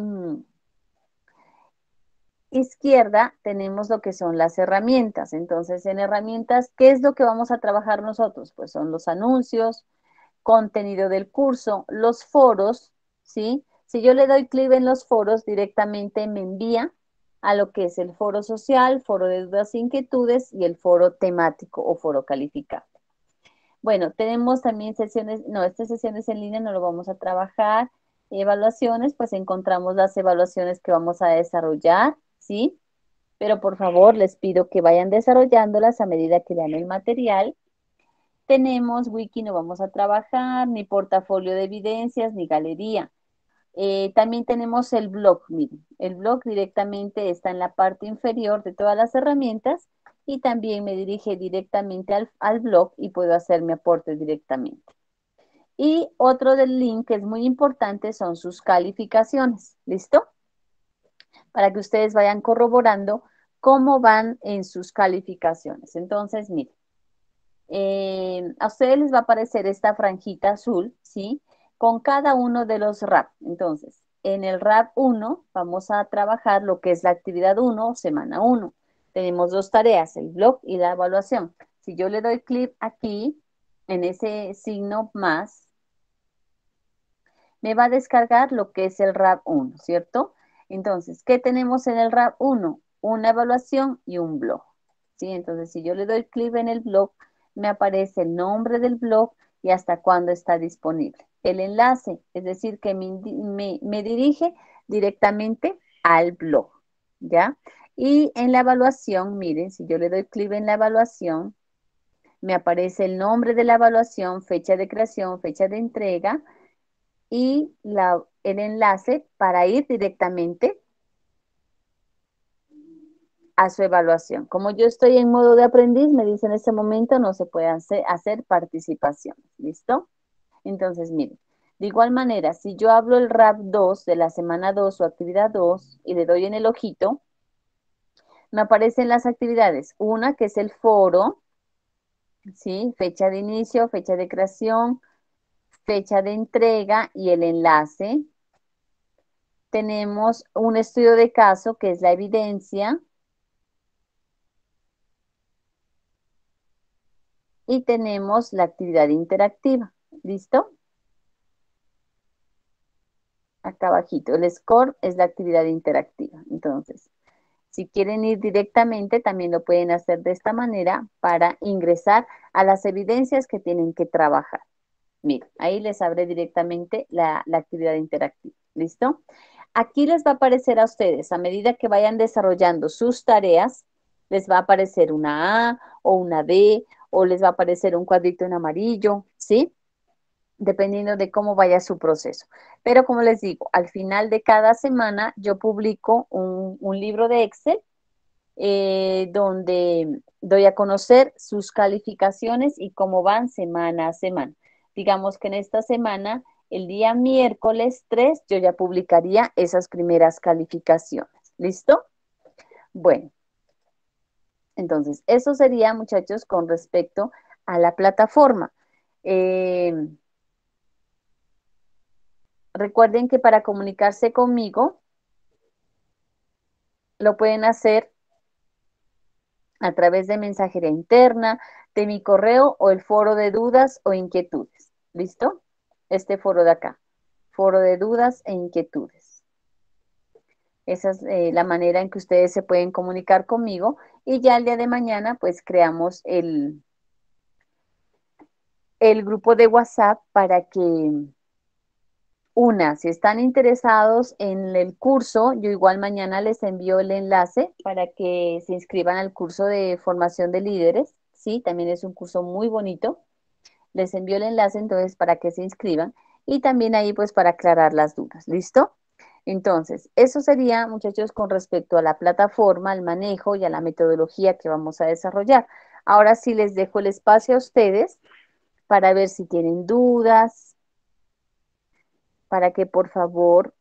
izquierda tenemos lo que son las herramientas. Entonces, en herramientas, ¿qué es lo que vamos a trabajar nosotros? Pues son los anuncios, contenido del curso, los foros, ¿sí? Si yo le doy clic en los foros, directamente me envía a lo que es el foro social, foro de dudas e inquietudes y el foro temático o foro calificado. Bueno, tenemos también sesiones, no, estas sesiones en línea no lo vamos a trabajar. Evaluaciones, pues encontramos las evaluaciones que vamos a desarrollar, ¿sí? Pero por favor les pido que vayan desarrollándolas a medida que lean el material. Tenemos wiki, no vamos a trabajar, ni portafolio de evidencias, ni galería. También tenemos el blog, miren, el blog directamente está en la parte inferior de todas las herramientas y también me dirige directamente al blog y puedo hacer mi aporte directamente. Y otro del link que es muy importante son sus calificaciones, ¿listo? Para que ustedes vayan corroborando cómo van en sus calificaciones. Entonces, miren, a ustedes les va a aparecer esta franjita azul, ¿sí? Con cada uno de los RAP. Entonces, en el RAP 1 vamos a trabajar lo que es la actividad 1, semana 1. Tenemos 2 tareas, el blog y la evaluación. Si yo le doy clic aquí, en ese signo más, me va a descargar lo que es el RAP 1, ¿cierto? Entonces, ¿qué tenemos en el RAP 1? Una evaluación y un blog. ¿sí? Entonces, si yo le doy clic en el blog, me aparece el nombre del blog y hasta cuándo está disponible. El enlace, es decir, que me dirige directamente al blog, ¿ya? Y en la evaluación, miren, si yo le doy clic en la evaluación, me aparece el nombre de la evaluación, fecha de creación, fecha de entrega y el enlace para ir directamente a su evaluación. Como yo estoy en modo de aprendiz, me dice en este momento no se puede hacer participación. ¿Listo? Entonces, miren, de igual manera, si yo hablo el RAP 2 de la semana 2 o actividad 2 y le doy en el ojito, me aparecen las actividades. Una que es el foro, ¿sí? Fecha de inicio, fecha de creación, fecha de entrega y el enlace. Tenemos un estudio de caso que es la evidencia. Y tenemos la actividad interactiva. ¿Listo? Acá abajito. El score es la actividad interactiva. Entonces, si quieren ir directamente, también lo pueden hacer de esta manera para ingresar a las evidencias que tienen que trabajar. Miren, ahí les abre directamente la actividad interactiva. ¿Listo? Aquí les va a aparecer a ustedes, a medida que vayan desarrollando sus tareas, les va a aparecer una A o una B o les va a aparecer un cuadrito en amarillo, ¿sí? Dependiendo de cómo vaya su proceso. Pero como les digo, al final de cada semana yo publico un libro de Excel donde doy a conocer sus calificaciones y cómo van semana a semana. Digamos que en esta semana, el día miércoles 3, yo ya publicaría esas primeras calificaciones. ¿Listo? Bueno, entonces, eso sería, muchachos, con respecto a la plataforma. Eh, Recuerden que para comunicarse conmigo, lo pueden hacer a través de mensajería interna, de mi correo o el foro de dudas o inquietudes. ¿Listo? Este foro de acá, foro de dudas e inquietudes. Esa es la manera en que ustedes se pueden comunicar conmigo y ya el día de mañana pues creamos el grupo de WhatsApp para que si están interesados en el curso, yo igual mañana les envío el enlace para que se inscriban al curso de formación de líderes, ¿sí? También es un curso muy bonito. Les envío el enlace entonces para que se inscriban y también ahí pues para aclarar las dudas, ¿listo? Entonces, eso sería, muchachos, con respecto a la plataforma, al manejo y a la metodología que vamos a desarrollar. Ahora sí les dejo el espacio a ustedes para ver si tienen dudas, para que por favor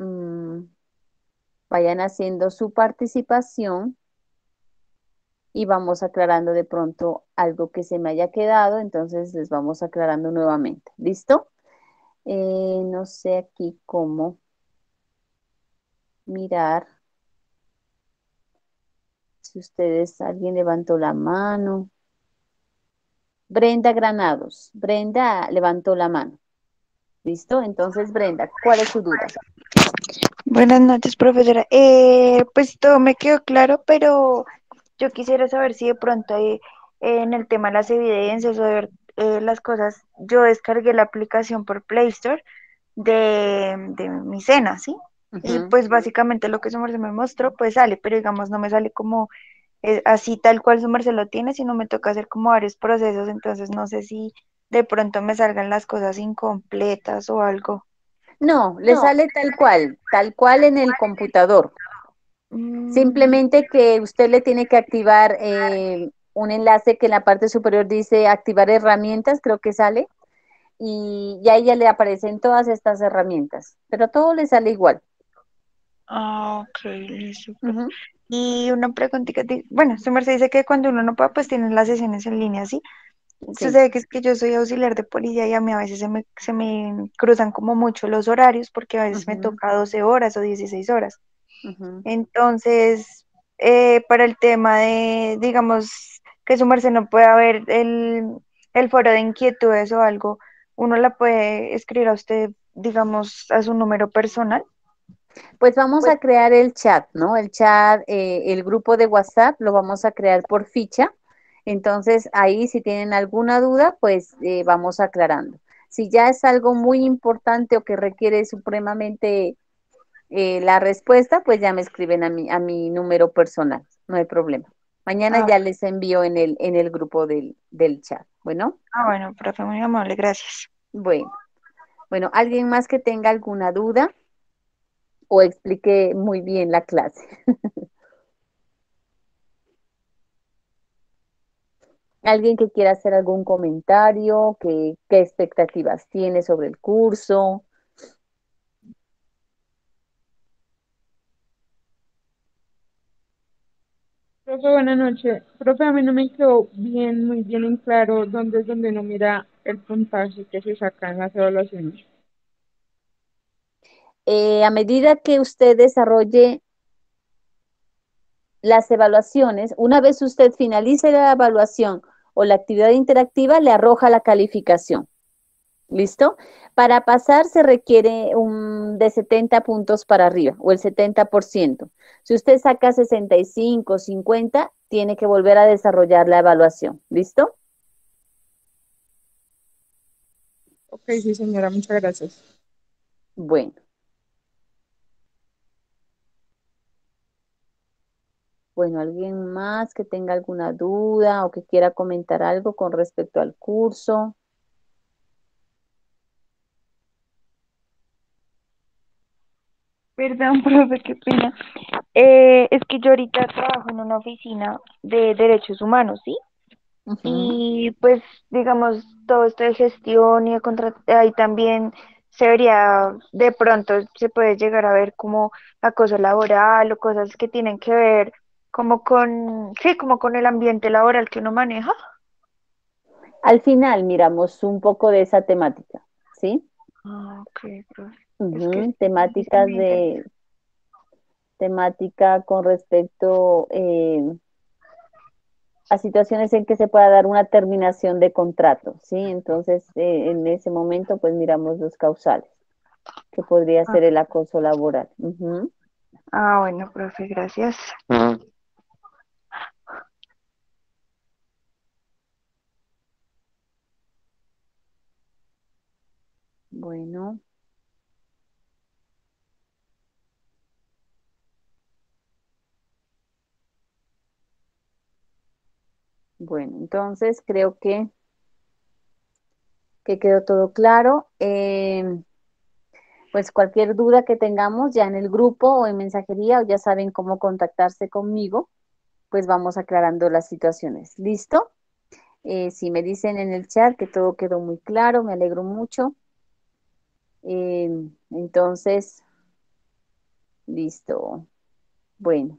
vayan haciendo su participación y vamos aclarando de pronto algo que se me haya quedado, entonces les vamos aclarando nuevamente. ¿Listo? No sé aquí cómo mirar. Si ustedes, alguien levantó la mano. Brenda Granados. Brenda levantó la mano. ¿Listo? Entonces, Brenda, ¿cuál es su duda? Buenas noches, profesora. Pues todo me quedó claro, pero yo quisiera saber si de pronto en el tema de las evidencias o de ver las cosas, yo descargué la aplicación por Play Store de mi cena, ¿sí? Y Ujú. pues básicamente lo que su merced me mostró, pues sale, pero digamos no me sale como así tal cual su merced lo tiene, sino me toca hacer como varios procesos, entonces no sé si de pronto me salgan las cosas incompletas o algo. No, le sale tal cual en el computador. Mm, Simplemente que usted le tiene que activar un enlace que en la parte superior dice activar herramientas, creo que sale, y ahí ya le aparecen todas estas herramientas, pero todo le sale igual. ok, listo, profe. Ujú. Y una preguntita, bueno, su merced dice que cuando uno no puede, pues tienen las sesiones en línea, ¿sí? Sí. Sucede que es que yo soy auxiliar de policía y a mí a veces se me cruzan como mucho los horarios porque a veces me Ujú, toca 12 horas o 16 horas. ujú. Entonces, para el tema de, digamos, que su merced no pueda ver el foro de inquietudes o algo, uno la puede escribir a usted, digamos, a su número personal. Pues vamos Pues a crear el chat, ¿no? El chat, el grupo de WhatsApp lo vamos a crear por ficha. Entonces, ahí si tienen alguna duda, pues vamos aclarando. Si ya es algo muy importante o que requiere supremamente la respuesta, pues ya me escriben a mi número personal, no hay problema. Mañana ah, ya les envío en el grupo del chat. Bueno, bueno, profe, muy amable, gracias. bueno, bueno, ¿alguien más que tenga alguna duda o explique muy bien la clase? ¿Alguien que quiera hacer algún comentario? ¿Qué expectativas tiene sobre el curso? Profe, buenas noches. Profe, a mí no me quedó bien, muy bien en claro dónde es donde uno mira el puntaje que se saca en las evaluaciones. A medida que usted desarrolle las evaluaciones, una vez usted finalice la evaluación o la actividad interactiva, le arroja la calificación. ¿Listo? Para pasar se requiere de 70 puntos para arriba o el 70%. Si usted saca 65, 50, tiene que volver a desarrollar la evaluación. ¿Listo? Ok, sí, señora, muchas gracias. Bueno. Bueno, ¿alguien más que tenga alguna duda o que quiera comentar algo con respecto al curso? Perdón, profe, qué pena. Es que yo ahorita trabajo en una oficina de derechos humanos, ¿sí? Ujú. Y pues, digamos, todo esto de gestión y de ahí también se vería, de pronto se puede llegar a ver como acoso laboral o cosas que tienen que ver como con, sí, como con el ambiente laboral que uno maneja. Al final miramos un poco de esa temática, ¿sí? Ah, ok, profe. Es que Ujú. sí me interesa. Temática con respecto a situaciones en que se pueda dar una terminación de contrato, ¿sí? Entonces, en ese momento, pues miramos los causales, que podría Ah, ser el acoso laboral. Ujú. bueno, profe, gracias. Bueno, bueno, entonces creo que quedó todo claro. Pues cualquier duda que tengamos ya en el grupo o en mensajería, o ya saben cómo contactarse conmigo, pues vamos aclarando las situaciones. ¿Listo? Si me dicen en el chat que todo quedó muy claro, me alegro mucho. Eh, entonces, listo. Bueno,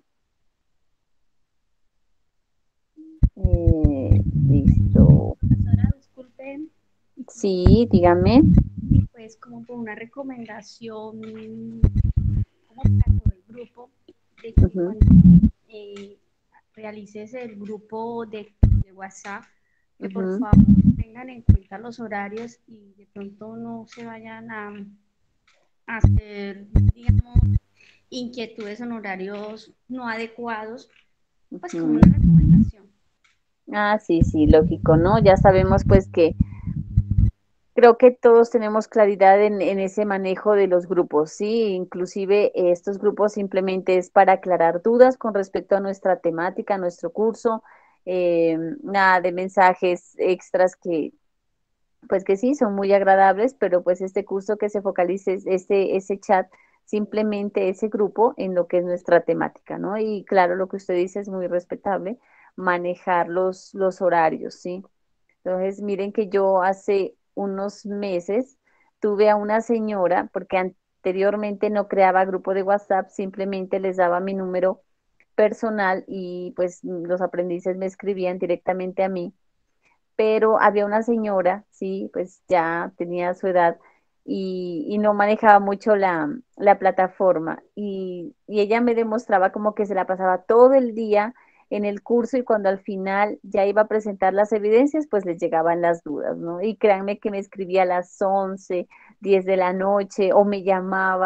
listo. Profesora, disculpe, Sí, dígame. pues como por una recomendación como para todo el grupo, de que Ujú, cuando eh, realices el grupo de WhatsApp, que por ujú. favor tengan en cuenta los horarios y de pronto no se vayan a hacer, digamos, inquietudes en horarios no adecuados, pues como Ujú. una recomendación. Ah, sí, sí, lógico, ¿no? Ya sabemos pues que creo que todos tenemos claridad en ese manejo de los grupos, ¿sí? Inclusive estos grupos simplemente es para aclarar dudas con respecto a nuestra temática, a nuestro curso, nada de mensajes extras que, pues que sí, son muy agradables, pero pues este curso que se focalice, ese chat, simplemente ese grupo en lo que es nuestra temática, ¿no? Y claro, lo que usted dice es muy respetable, manejar los horarios, ¿sí? Entonces, miren que yo hace unos meses tuve a una señora, porque anteriormente no creaba grupo de WhatsApp, simplemente les daba mi número personal y pues los aprendices me escribían directamente a mí, pero había una señora, sí, pues ya tenía su edad y no manejaba mucho la plataforma y ella me demostraba como que se la pasaba todo el día en el curso y cuando al final ya iba a presentar las evidencias, pues les llegaban las dudas, ¿no? Y créanme que me escribía a las 11, 10 de la noche o me llamaba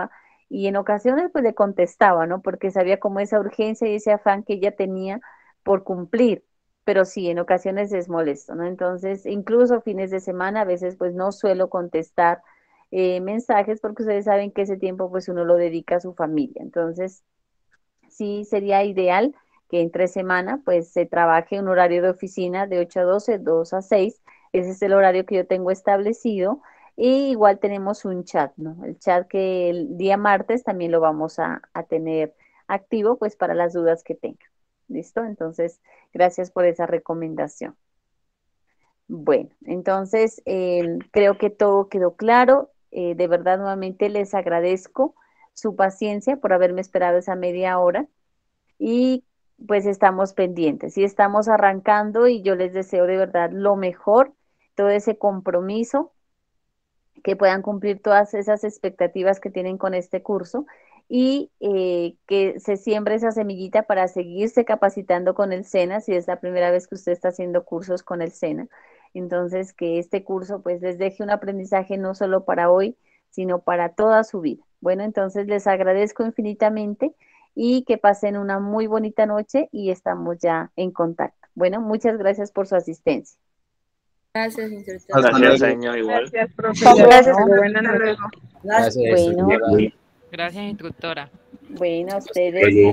y en ocasiones pues le contestaba, ¿no? Porque sabía como esa urgencia y ese afán que ella tenía por cumplir, pero sí, en ocasiones es molesto, ¿no? Entonces, incluso fines de semana, a veces pues no suelo contestar mensajes porque ustedes saben que ese tiempo pues uno lo dedica a su familia. Entonces, sí sería ideal que entre semana pues se trabaje un horario de oficina de 8 a 12, 2 a 6. Ese es el horario que yo tengo establecido. Y igual tenemos un chat, ¿no? El chat que el día martes también lo vamos a tener activo pues para las dudas que tengan. ¿Listo? Entonces, gracias por esa recomendación. Bueno, entonces creo que todo quedó claro. De verdad, nuevamente les agradezco su paciencia por haberme esperado esa media hora y pues estamos pendientes y estamos arrancando y yo les deseo de verdad lo mejor, todo ese compromiso, que puedan cumplir todas esas expectativas que tienen con este curso y que se siembre esa semillita para seguirse capacitando con el SENA, si es la primera vez que usted está haciendo cursos con el SENA. Entonces, que este curso pues les deje un aprendizaje no solo para hoy, sino para toda su vida. Bueno, entonces les agradezco infinitamente y que pasen una muy bonita noche y estamos ya en contacto. Bueno, muchas gracias por su asistencia. Gracias, instructora. Hasta Gracias, luego. señor, igual. Gracias, profe. Ya, Gracias, hasta profe. buenas Hasta noches. luego. Gracias, Bueno, instructora. Gracias, instructora. bueno, a ustedes,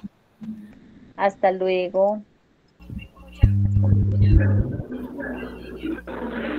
hasta luego.